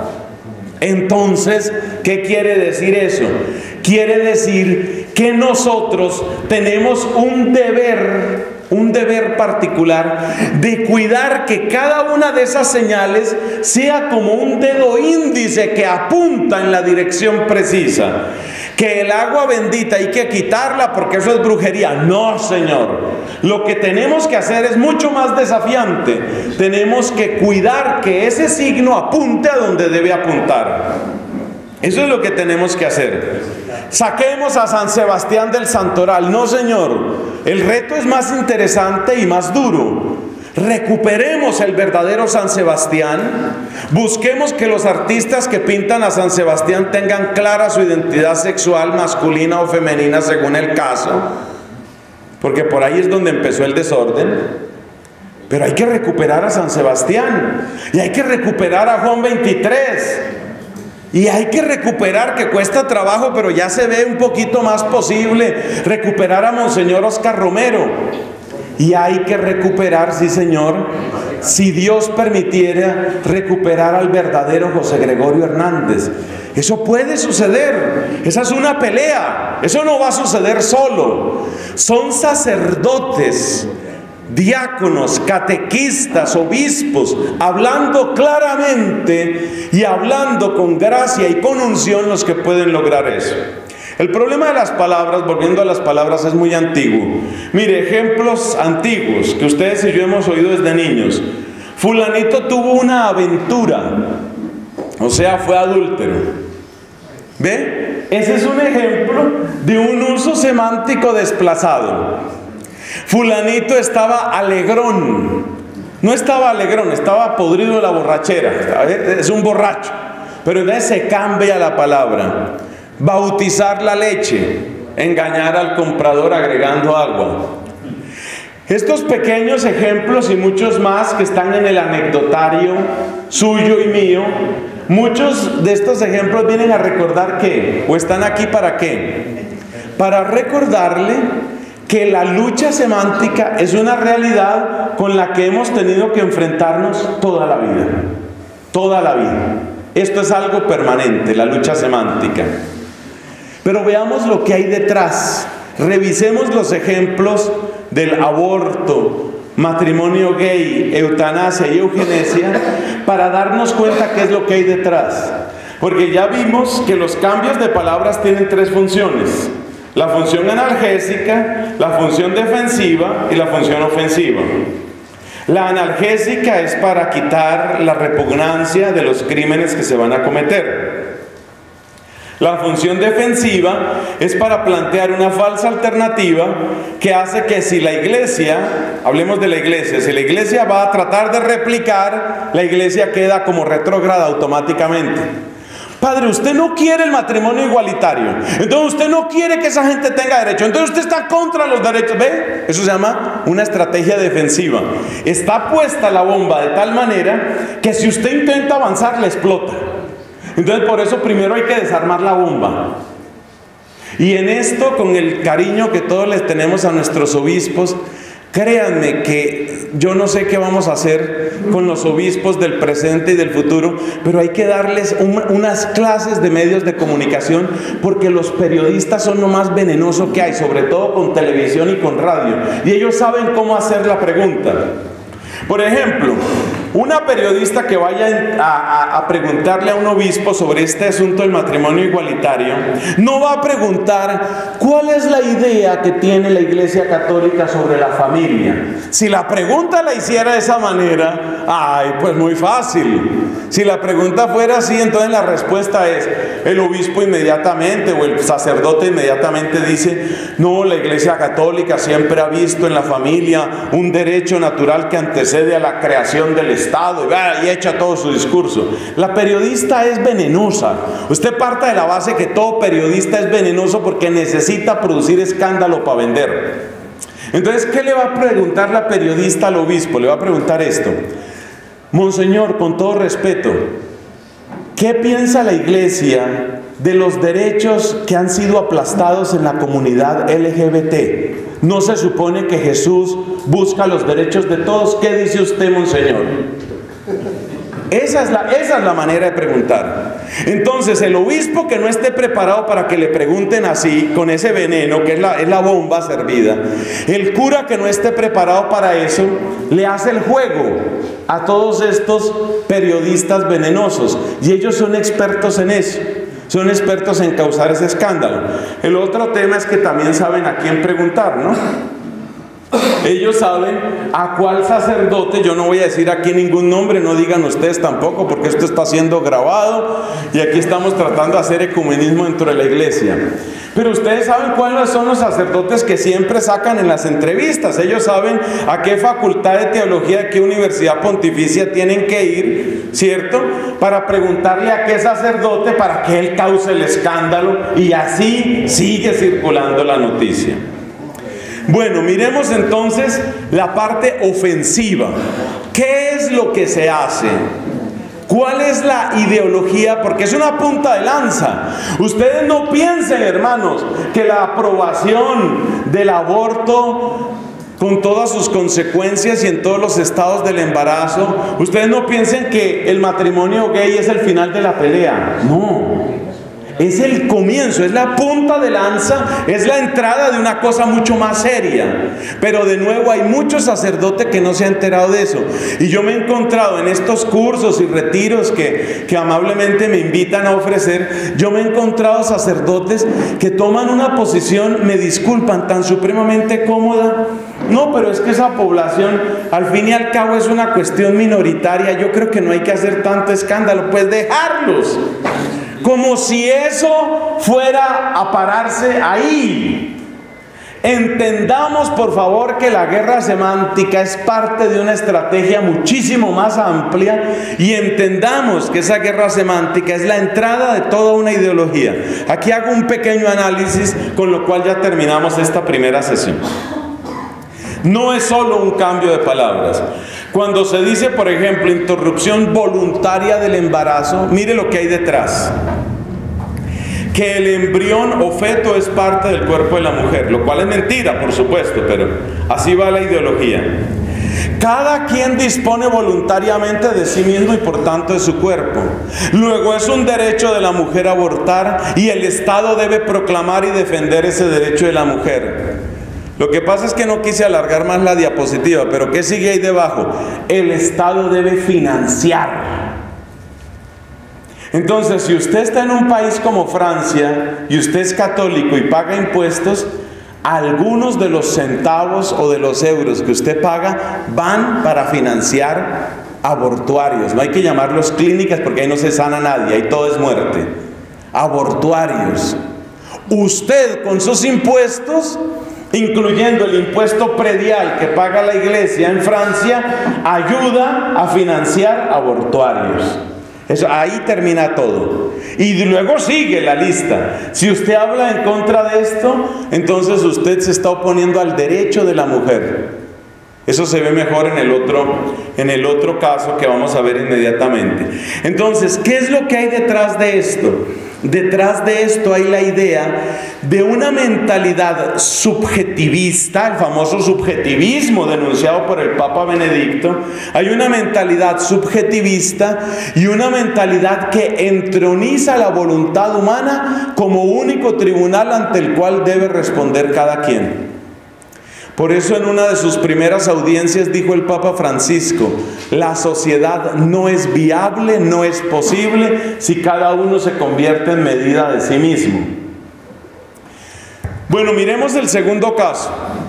Speaker 1: Entonces, ¿qué quiere decir eso? Quiere decir que nosotros tenemos un deber, un deber particular de cuidar que cada una de esas señales sea como un dedo índice que apunta en la dirección precisa. Que el agua bendita hay que quitarla porque eso es brujería. No, Señor. Lo que tenemos que hacer es mucho más desafiante. Tenemos que cuidar que ese signo apunte a donde debe apuntar. Eso es lo que tenemos que hacer. Saquemos a San Sebastián del santoral. No, Señor. El reto es más interesante y más duro. Recuperemos el verdadero San Sebastián. Busquemos que los artistas que pintan a San Sebastián tengan clara su identidad sexual, masculina o femenina, según el caso, porque por ahí es donde empezó el desorden. Pero hay que recuperar a San Sebastián, y hay que recuperar a Juan veintitrés, y hay que recuperar, que cuesta trabajo, pero ya se ve un poquito más posible, recuperar a Monseñor Oscar Romero. Y hay que recuperar, sí, Señor, si Dios permitiera, recuperar al verdadero José Gregorio Hernández. Eso puede suceder. Esa es una pelea. Eso no va a suceder solo. Son sacerdotes, diáconos, catequistas, obispos, hablando claramente y hablando con gracia y con unción, los que pueden lograr eso. El problema de las palabras, volviendo a las palabras, es muy antiguo. Mire, ejemplos antiguos que ustedes y yo hemos oído desde niños. Fulanito tuvo una aventura, o sea, fue adúltero. ¿Ve? Ese es un ejemplo de un uso semántico desplazado. Fulanito estaba alegrón. No estaba alegrón, estaba podrido de la borrachera. Es un borracho. Pero entonces se cambia la palabra. Bautizar la leche, engañar al comprador agregando agua. Estos pequeños ejemplos y muchos más que están en el anecdotario suyo y mío, muchos de estos ejemplos vienen a recordar ¿qué? ¿O están aquí para qué? Para recordarle que la lucha semántica es una realidad con la que hemos tenido que enfrentarnos toda la vida. Toda la vida. Esto es algo permanente, la lucha semántica. Pero veamos lo que hay detrás. Revisemos los ejemplos del aborto, matrimonio gay, eutanasia y eugenesia para darnos cuenta qué es lo que hay detrás. Porque ya vimos que los cambios de palabras tienen tres funciones: la función analgésica, la función defensiva y la función ofensiva. La analgésica es para quitar la repugnancia de los crímenes que se van a cometer. La función defensiva es para plantear una falsa alternativa que hace que si la iglesia, hablemos de la iglesia, si la iglesia va a tratar de replicar, la iglesia queda como retrógrada automáticamente. Padre, usted no quiere el matrimonio igualitario, entonces usted no quiere que esa gente tenga derecho, entonces usted está contra los derechos. ¿Ve? Eso se llama una estrategia defensiva. Está puesta la bomba de tal manera que si usted intenta avanzar, le explota. Entonces por eso primero hay que desarmar la bomba. Y en esto, con el cariño que todos les tenemos a nuestros obispos, créanme que yo no sé qué vamos a hacer con los obispos del presente y del futuro, pero hay que darles un, unas clases de medios de comunicación, porque los periodistas son lo más venenoso que hay, sobre todo con televisión y con radio, y ellos saben cómo hacer la pregunta. Por ejemplo, una periodista que vaya a, a, a preguntarle a un obispo sobre este asunto del matrimonio igualitario, no va a preguntar cuál es la idea que tiene la Iglesia Católica sobre la familia. Si la pregunta la hiciera de esa manera, ay, pues muy fácil. Si la pregunta fuera así, entonces la respuesta es, el obispo inmediatamente o el sacerdote inmediatamente dice, no, la Iglesia Católica siempre ha visto en la familia un derecho natural que antecede a la creación del Estado, y, y echa todo su discurso. La periodista es venenosa. Usted parta de la base que todo periodista es venenoso porque necesita producir escándalo para vender. Entonces, ¿qué le va a preguntar la periodista al obispo? Le va a preguntar esto: Monseñor, con todo respeto, ¿qué piensa la Iglesia de los derechos que han sido aplastados en la comunidad L G B T? ¿No se supone que Jesús busca los derechos de todos? ¿Qué dice usted, Monseñor? Esa es la, esa es la manera de preguntar. Entonces, el obispo que no esté preparado para que le pregunten así, con ese veneno, que es la, es la bomba servida, el cura que no esté preparado para eso, le hace el juego a todos estos periodistas venenosos. Y ellos son expertos en eso. Son expertos en causar ese escándalo. El otro tema es que también saben a quién preguntar, ¿no? Ellos saben a cuál sacerdote, yo no voy a decir aquí ningún nombre, no digan ustedes tampoco, porque esto está siendo grabado y aquí estamos tratando de hacer ecumenismo dentro de la iglesia. Pero ustedes saben cuáles son los sacerdotes que siempre sacan en las entrevistas. Ellos saben a qué facultad de teología, a qué universidad pontificia tienen que ir, ¿cierto? Para preguntarle a qué sacerdote para que él cause el escándalo, y así sigue circulando la noticia. Bueno, miremos entonces la parte ofensiva. ¿Qué es lo que se hace? ¿Cuál es la ideología? Porque es una punta de lanza. Ustedes no piensen, hermanos, que la aprobación del aborto, con todas sus consecuencias y en todos los estados del embarazo, ustedes no piensen que el matrimonio gay es el final de la pelea. No. Es el comienzo, es la punta de lanza, es la entrada de una cosa mucho más seria. Pero de nuevo hay muchos sacerdotes que no se han enterado de eso. Y yo me he encontrado en estos cursos y retiros que, que amablemente me invitan a ofrecer, yo me he encontrado sacerdotes que toman una posición, me disculpan, tan supremamente cómoda. No, pero es que esa población al fin y al cabo es una cuestión minoritaria, yo creo que no hay que hacer tanto escándalo, pues dejarlos. Como si eso fuera a pararse ahí. Entendamos, por favor, que la guerra semántica es parte de una estrategia muchísimo más amplia, y entendamos que esa guerra semántica es la entrada de toda una ideología. Aquí hago un pequeño análisis, con lo cual ya terminamos esta primera sesión. No es solo un cambio de palabras. Cuando se dice, por ejemplo, interrupción voluntaria del embarazo, mire lo que hay detrás. Que el embrión o feto es parte del cuerpo de la mujer, lo cual es mentira, por supuesto, pero así va la ideología. Cada quien dispone voluntariamente de sí mismo y por tanto de su cuerpo. Luego es un derecho de la mujer abortar, y el Estado debe proclamar y defender ese derecho de la mujer. Lo que pasa es que no quise alargar más la diapositiva, pero ¿qué sigue ahí debajo? El Estado debe financiar. Entonces, si usted está en un país como Francia y usted es católico y paga impuestos, algunos de los centavos o de los euros que usted paga van para financiar abortuarios. No hay que llamarlos clínicas porque ahí no se sana nadie, ahí todo es muerte. Abortuarios. Usted con sus impuestos, incluyendo el impuesto predial que paga la iglesia en Francia, ayuda a financiar abortuarios. Eso, ahí termina todo. Y luego sigue la lista. Si usted habla en contra de esto, entonces usted se está oponiendo al derecho de la mujer. Eso se ve mejor en el otro, en el otro caso que vamos a ver inmediatamente. Entonces, ¿qué es lo que hay detrás de esto? Detrás de esto hay la idea de una mentalidad subjetivista, el famoso subjetivismo denunciado por el Papa Benedicto. Hay una mentalidad subjetivista y una mentalidad que entroniza la voluntad humana como único tribunal ante el cual debe responder cada quien. Por eso en una de sus primeras audiencias dijo el Papa Francisco: la sociedad no es viable, no es posible si cada uno se convierte en medida de sí mismo. Bueno, miremos el segundo caso.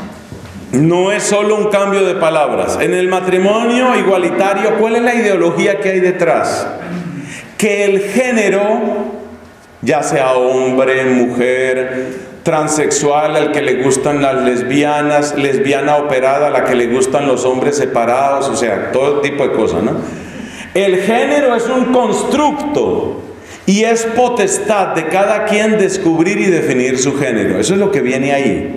Speaker 1: No es solo un cambio de palabras. En el matrimonio igualitario, ¿cuál es la ideología que hay detrás? Que el género, ya sea hombre, mujer, transexual, al que le gustan las lesbianas, lesbiana operada, a la que le gustan los hombres separados, o sea, todo tipo de cosas, ¿no? El género es un constructo y es potestad de cada quien descubrir y definir su género. Eso es lo que viene ahí.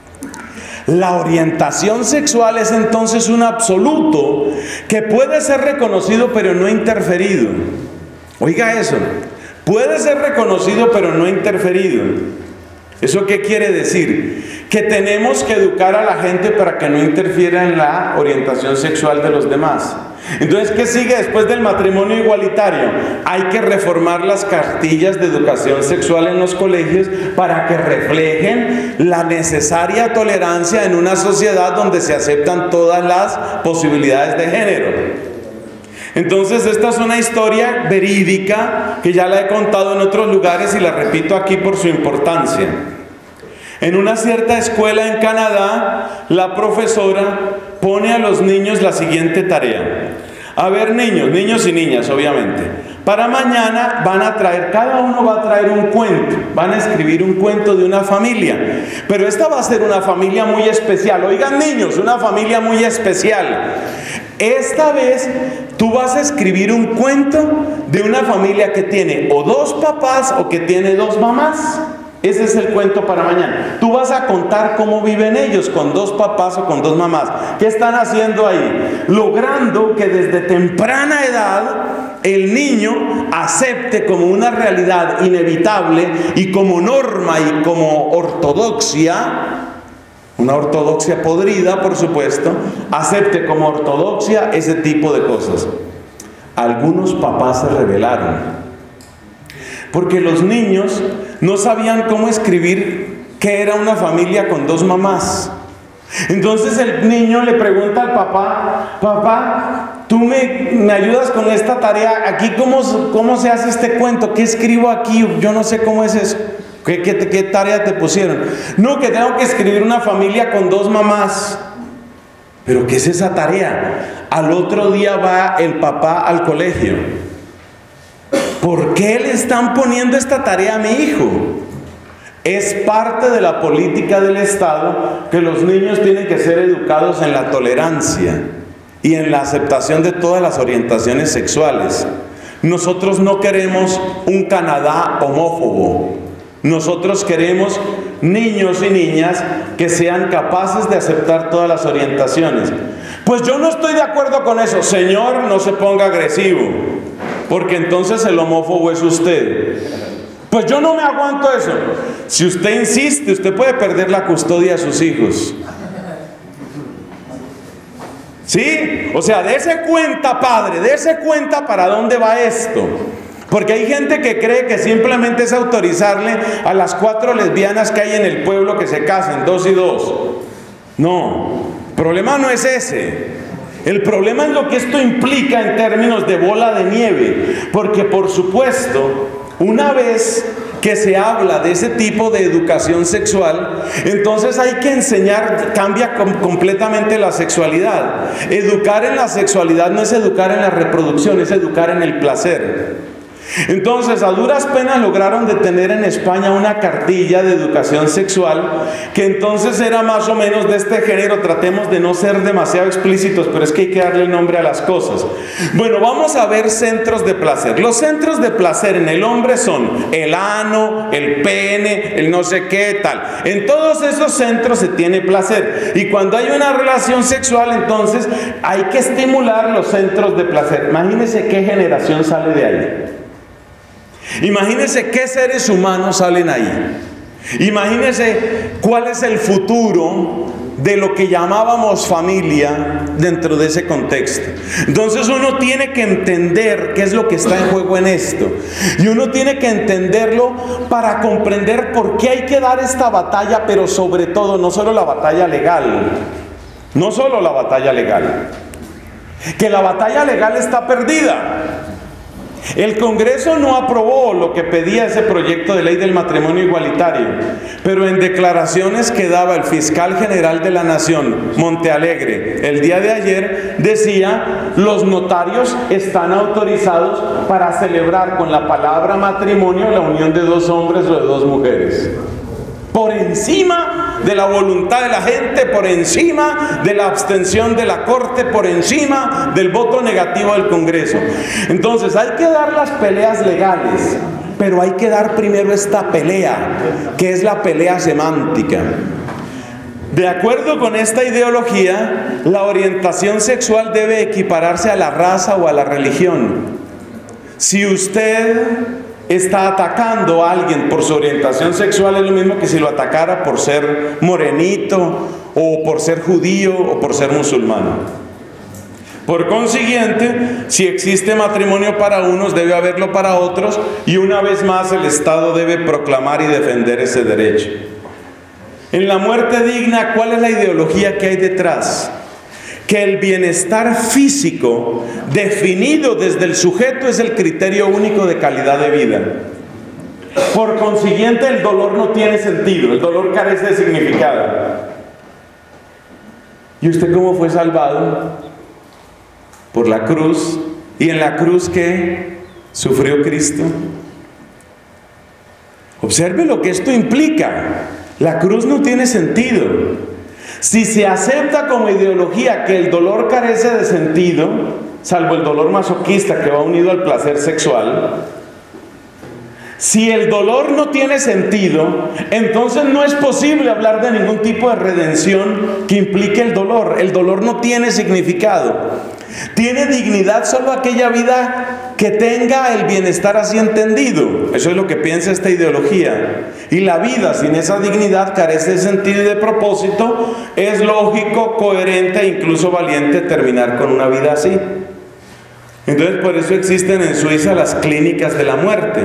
Speaker 1: La orientación sexual es entonces un absoluto que puede ser reconocido pero no interferido. Oiga eso, puede ser reconocido pero no interferido. ¿Eso qué quiere decir? Que tenemos que educar a la gente para que no interfiera en la orientación sexual de los demás. Entonces, ¿qué sigue después del matrimonio igualitario? Hay que reformar las cartillas de educación sexual en los colegios para que reflejen la necesaria tolerancia en una sociedad donde se aceptan todas las posibilidades de género. Entonces, esta es una historia verídica que ya la he contado en otros lugares y la repito aquí por su importancia. En una cierta escuela en Canadá, la profesora pone a los niños la siguiente tarea. A ver, niños, niños y niñas, obviamente. Para mañana van a traer, cada uno va a traer un cuento, van a escribir un cuento de una familia. Pero esta va a ser una familia muy especial. Oigan, niños, una familia muy especial. Esta vez tú vas a escribir un cuento de una familia que tiene o dos papás o que tiene dos mamás. Ese es el cuento para mañana. Tú vas a contar cómo viven ellos con dos papás o con dos mamás. ¿Qué están haciendo ahí? Logrando que desde temprana edad el niño acepte como una realidad inevitable y como norma y como ortodoxia. Una ortodoxia podrida, por supuesto, acepte como ortodoxia ese tipo de cosas. Algunos papás se rebelaron, porque los niños no sabían cómo escribir que era una familia con dos mamás. Entonces el niño le pregunta al papá: papá, ¿tú me, me ayudas con esta tarea? Aquí, ¿cómo, ¿cómo se hace este cuento? ¿Qué escribo aquí? Yo no sé cómo es eso. ¿Qué, qué, qué tarea te pusieron? No, que tengo que escribir una familia con dos mamás. ¿Pero qué es esa tarea? Al otro día va el papá al colegio. ¿Por qué le están poniendo esta tarea a mi hijo? Es parte de la política del Estado que los niños tienen que ser educados en la tolerancia y en la aceptación de todas las orientaciones sexuales. Nosotros no queremos un Canadá homófobo. Nosotros queremos niños y niñas que sean capaces de aceptar todas las orientaciones. Pues yo no estoy de acuerdo con eso. Señor, no se ponga agresivo, porque entonces el homófobo es usted. Pues yo no me aguanto eso. Si usted insiste, usted puede perder la custodia de sus hijos. ¿Sí? O sea, dése cuenta, padre, dése cuenta para dónde va esto. Porque hay gente que cree que simplemente es autorizarle a las cuatro lesbianas que hay en el pueblo que se casen, dos y dos. No, el problema no es ese. El problema es lo que esto implica en términos de bola de nieve. Porque por supuesto, una vez que se habla de ese tipo de educación sexual, entonces hay que enseñar, cambia com- completamente la sexualidad. Educar en la sexualidad no es educar en la reproducción, es educar en el placer. Entonces, a duras penas lograron detener en España una cartilla de educación sexual que entonces era más o menos de este género. Tratemos de no ser demasiado explícitos, pero es que hay que darle nombre a las cosas. Bueno, vamos a ver centros de placer. Los centros de placer en el hombre son el ano, el pene, el no sé qué tal. En todos esos centros se tiene placer. Y cuando hay una relación sexual, entonces hay que estimular los centros de placer. Imagínense qué generación sale de ahí. Imagínense qué seres humanos salen ahí. Imagínense cuál es el futuro de lo que llamábamos familia dentro de ese contexto. Entonces uno tiene que entender qué es lo que está en juego en esto. Y uno tiene que entenderlo para comprender por qué hay que dar esta batalla, pero sobre todo, no solo la batalla legal. No solo la batalla legal. Que la batalla legal está perdida. El Congreso no aprobó lo que pedía ese proyecto de ley del matrimonio igualitario, pero en declaraciones que daba el fiscal general de la Nación, Montealegre, el día de ayer, decía: los notarios están autorizados para celebrar con la palabra matrimonio la unión de dos hombres o de dos mujeres. Por encima de la voluntad de la gente, por encima de la abstención de la Corte, por encima del voto negativo del Congreso. Entonces hay que dar las peleas legales, pero hay que dar primero esta pelea, que es la pelea semántica. De acuerdo con esta ideología, la orientación sexual debe equipararse a la raza o a la religión. Si usted está atacando a alguien por su orientación sexual, es lo mismo que si lo atacara por ser morenito, o por ser judío, o por ser musulmán. Por consiguiente, si existe matrimonio para unos, debe haberlo para otros, y una vez más el Estado debe proclamar y defender ese derecho. En la muerte digna, ¿cuál es la ideología que hay detrás? Que el bienestar físico definido desde el sujeto es el criterio único de calidad de vida. Por consiguiente, el dolor no tiene sentido, el dolor carece de significado. ¿Y usted cómo fue salvado? Por la cruz. ¿Y en la cruz qué sufrió Cristo? Observe lo que esto implica. La cruz no tiene sentido. Si se acepta como ideología que el dolor carece de sentido, salvo el dolor masoquista que va unido al placer sexual, si el dolor no tiene sentido, entonces no es posible hablar de ningún tipo de redención que implique el dolor. El dolor no tiene significado. Tiene dignidad solo aquella vida que tenga el bienestar así entendido. Eso es lo que piensa esta ideología. Y la vida sin esa dignidad carece de sentido y de propósito. Es lógico, coherente e incluso valiente terminar con una vida así. Entonces por eso existen en Suiza las clínicas de la muerte,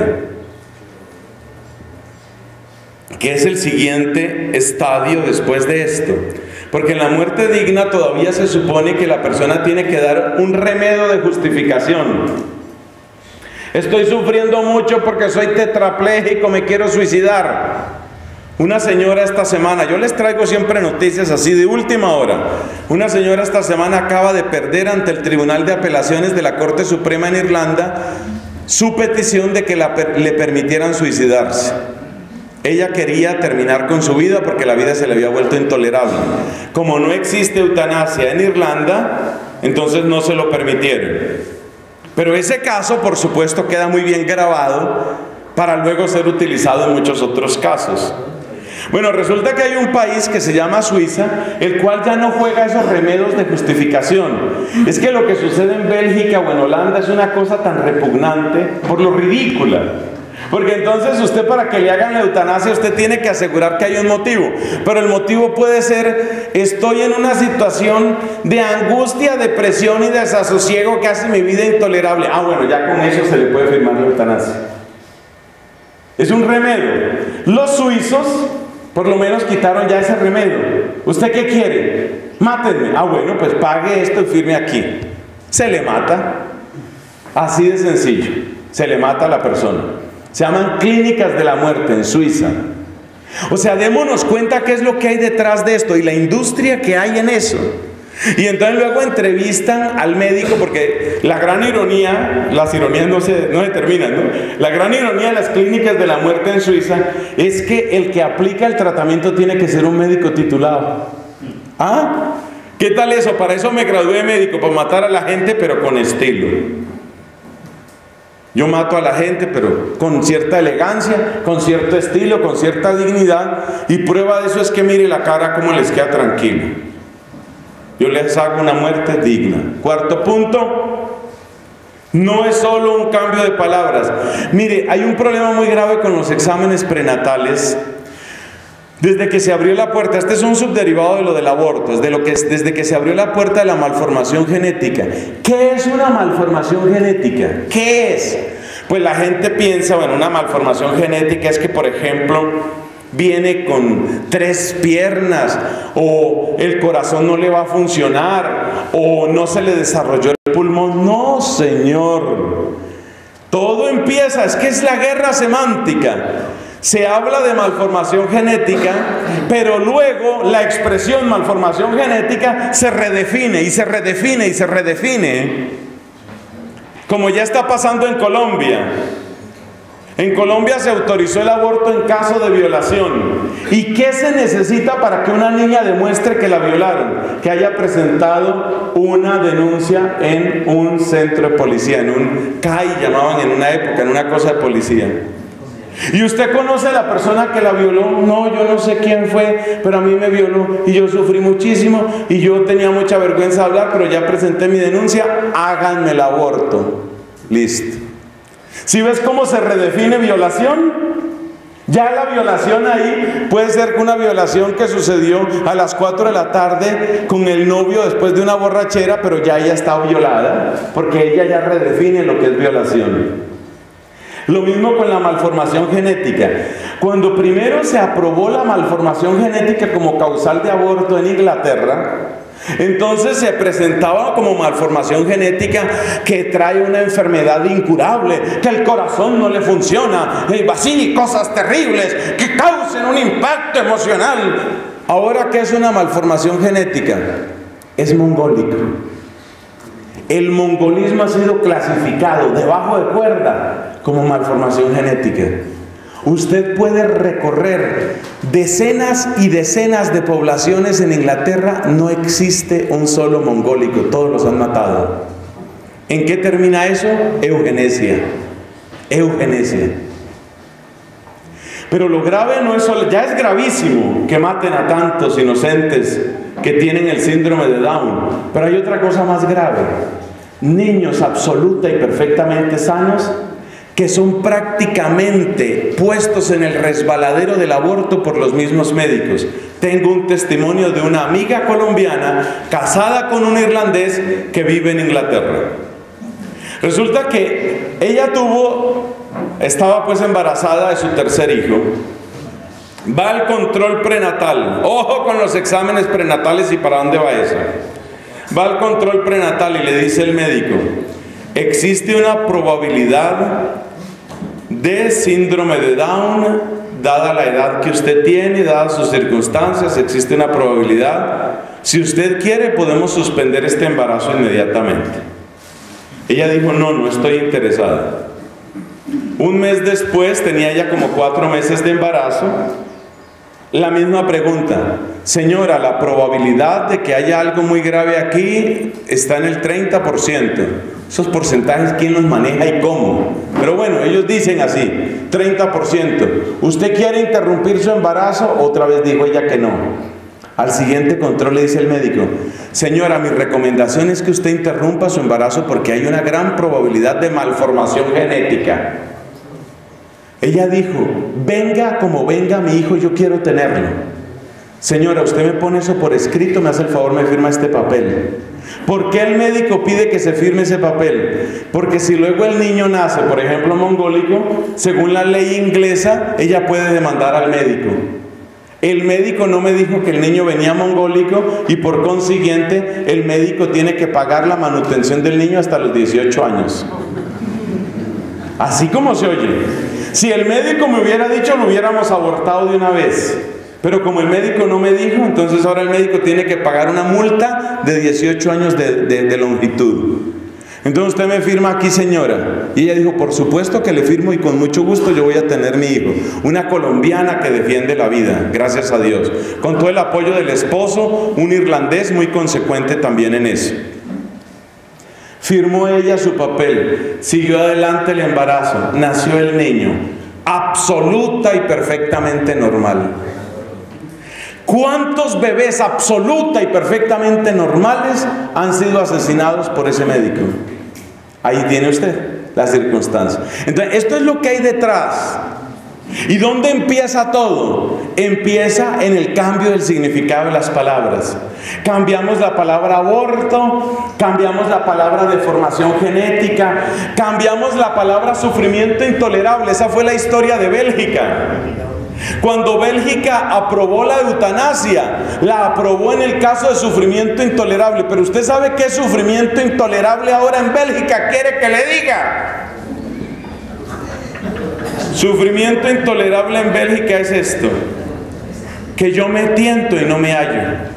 Speaker 1: que es el siguiente estadio después de esto. Porque en la muerte digna todavía se supone que la persona tiene que dar un remedio de justificación. Estoy sufriendo mucho porque soy tetrapléjico, me quiero suicidar. Una señora esta semana, yo les traigo siempre noticias así de última hora. Una señora esta semana acaba de perder ante el Tribunal de Apelaciones de la Corte Suprema en Irlanda su petición de que la, le permitieran suicidarse. Ella quería terminar con su vida porque la vida se le había vuelto intolerable. Como no existe eutanasia en Irlanda, entonces no se lo permitieron. Pero ese caso, por supuesto, queda muy bien grabado para luego ser utilizado en muchos otros casos. Bueno, resulta que hay un país que se llama Suiza, el cual ya no juega esos remedios de justificación. Es que lo que sucede en Bélgica o en Holanda es una cosa tan repugnante por lo ridícula. Porque entonces usted, para que le hagan la eutanasia, usted tiene que asegurar que hay un motivo. Pero el motivo puede ser: estoy en una situación de angustia, depresión y desasosiego que hace mi vida intolerable. Ah, bueno, ya con eso se le puede firmar la eutanasia. Es un remedio. Los suizos, por lo menos, quitaron ya ese remedio. ¿Usted qué quiere? Mátenme. Ah, bueno, pues pague esto y firme aquí. Se le mata. Así de sencillo. Se le mata a la persona. Se llaman clínicas de la muerte en Suiza. O sea, démonos cuenta qué es lo que hay detrás de esto y la industria que hay en eso. Y entonces luego entrevistan al médico, porque la gran ironía, las ironías no se, no se terminan, ¿no? La gran ironía de las clínicas de la muerte en Suiza es que el que aplica el tratamiento tiene que ser un médico titulado. ¿Ah? ¿Qué tal eso? Para eso me gradué de médico, para matar a la gente, pero con estilo. Yo mato a la gente, pero con cierta elegancia, con cierto estilo, con cierta dignidad. Y prueba de eso es que mire la cara como les queda tranquilo. Yo les hago una muerte digna. Cuarto punto, no es solo un cambio de palabras. Mire, hay un problema muy grave con los exámenes prenatales. Desde que se abrió la puerta, este es un subderivado de lo del aborto, es de lo que es, desde que se abrió la puerta de la malformación genética. ¿Qué es una malformación genética? ¿Qué es? Pues la gente piensa, bueno, una malformación genética es que, por ejemplo, viene con tres piernas, o el corazón no le va a funcionar, o no se le desarrolló el pulmón. No, señor. Todo empieza, es que es la guerra semántica. Se habla de malformación genética, pero luego la expresión malformación genética se redefine y se redefine y se redefine, como ya está pasando en Colombia. En Colombia se autorizó el aborto en caso de violación. ¿Y qué se necesita para que una niña demuestre que la violaron? Que haya presentado una denuncia en un centro de policía, en un C A I llamaban en una época, en una cosa de policía. ¿Y usted conoce a la persona que la violó? No, yo no sé quién fue, pero a mí me violó y yo sufrí muchísimo y yo tenía mucha vergüenza de hablar, pero ya presenté mi denuncia, háganme el aborto. Listo. ¿Sí ves cómo se redefine violación? Ya la violación ahí puede ser una violación que sucedió a las cuatro de la tarde con el novio después de una borrachera, pero ya ella está violada, porque ella ya redefine lo que es violación. Lo mismo con la malformación genética. Cuando primero se aprobó la malformación genética como causal de aborto en Inglaterra, entonces se presentaba como malformación genética que trae una enfermedad incurable, que el corazón no le funciona, y así, cosas terribles que causen un impacto emocional. Ahora, ¿qué es una malformación genética? Es mongólico. El mongolismo ha sido clasificado debajo de cuerda como malformación genética. Usted puede recorrer decenas y decenas de poblaciones en Inglaterra, no existe un solo mongólico, todos los han matado. ¿En qué termina eso? Eugenesia. Eugenesia. Pero lo grave no es solo, ya es gravísimo que maten a tantos inocentes que tienen el síndrome de Down, pero hay otra cosa más grave: niños absoluta y perfectamente sanos que son prácticamente puestos en el resbaladero del aborto por los mismos médicos. Tengo un testimonio de una amiga colombiana casada con un irlandés que vive en Inglaterra. Resulta que ella tuvo, estaba pues embarazada de su tercer hijo. Va al control prenatal. Ojo con los exámenes prenatales y para dónde va eso. Va al control prenatal y le dice el médico: existe una probabilidad de síndrome de Down, dada la edad que usted tiene, dadas sus circunstancias, existe una probabilidad. Si usted quiere, podemos suspender este embarazo inmediatamente. Ella dijo: no, no estoy interesada. Un mes después, tenía ya como cuatro meses de embarazo. La misma pregunta: señora, la probabilidad de que haya algo muy grave aquí está en el treinta por ciento. Esos porcentajes, ¿quién los maneja y cómo? Pero bueno, ellos dicen así, treinta por ciento. ¿Usted quiere interrumpir su embarazo? Otra vez dijo ella que no. Al siguiente control le dice el médico: señora, mi recomendación es que usted interrumpa su embarazo porque hay una gran probabilidad de malformación genética. Ella dijo: venga como venga mi hijo, yo quiero tenerlo. Señora, usted me pone eso por escrito, me hace el favor, me firma este papel. ¿Por qué el médico pide que se firme ese papel? Porque si luego el niño nace, por ejemplo, mongólico, según la ley inglesa, ella puede demandar al médico. El médico no me dijo que el niño venía mongólico y por consiguiente el médico tiene que pagar la manutención del niño hasta los dieciocho años. Así como se oye. Si el médico me hubiera dicho, lo hubiéramos abortado de una vez. Pero como el médico no me dijo, entonces ahora el médico tiene que pagar una multa de dieciocho años de, de, de longitud. Entonces usted me firma aquí, señora. Y ella dijo, por supuesto que le firmo y con mucho gusto yo voy a tener mi hijo. Una colombiana que defiende la vida, gracias a Dios. Con todo el apoyo del esposo, un irlandés muy consecuente también en eso. Firmó ella su papel, siguió adelante el embarazo, nació el niño, absoluta y perfectamente normal. ¿Cuántos bebés absoluta y perfectamente normales han sido asesinados por ese médico? Ahí tiene usted la circunstancia. Entonces, esto es lo que hay detrás. ¿Y dónde empieza todo? Empieza en el cambio del significado de las palabras. Cambiamos la palabra aborto, cambiamos la palabra deformación genética, cambiamos la palabra sufrimiento intolerable. Esa fue la historia de Bélgica. Cuando Bélgica aprobó la eutanasia, la aprobó en el caso de sufrimiento intolerable. Pero usted sabe qué es sufrimiento intolerable ahora en Bélgica. ¿Quiere que le diga? Sufrimiento intolerable en Bélgica es esto: que yo me tiento y no me hallo.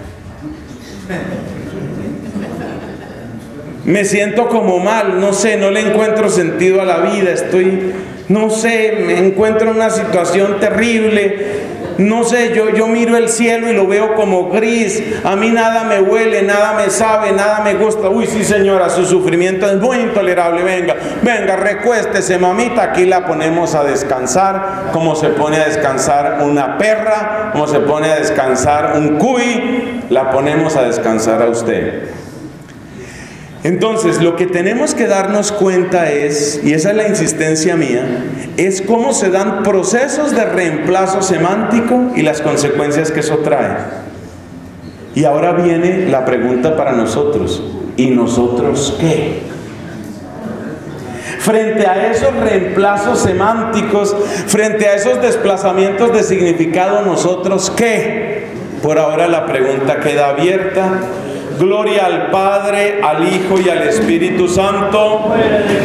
Speaker 1: Me siento como mal, no sé, no le encuentro sentido a la vida, estoy, no sé, me encuentro en una situación terrible. No sé, yo, yo miro el cielo y lo veo como gris. A mí nada me huele, nada me sabe, nada me gusta. Uy, sí, señora, su sufrimiento es muy intolerable. Venga, venga, recuéstese, mamita. Aquí la ponemos a descansar, como se pone a descansar una perra, como se pone a descansar un cuy. La ponemos a descansar a usted. Entonces, lo que tenemos que darnos cuenta es, y esa es la insistencia mía, es cómo se dan procesos de reemplazo semántico y las consecuencias que eso trae. Y ahora viene la pregunta para nosotros: ¿y nosotros qué? Frente a esos reemplazos semánticos, frente a esos desplazamientos de significado, ¿nosotros qué? Por ahora la pregunta queda abierta. Gloria al Padre, al Hijo y al Espíritu Santo.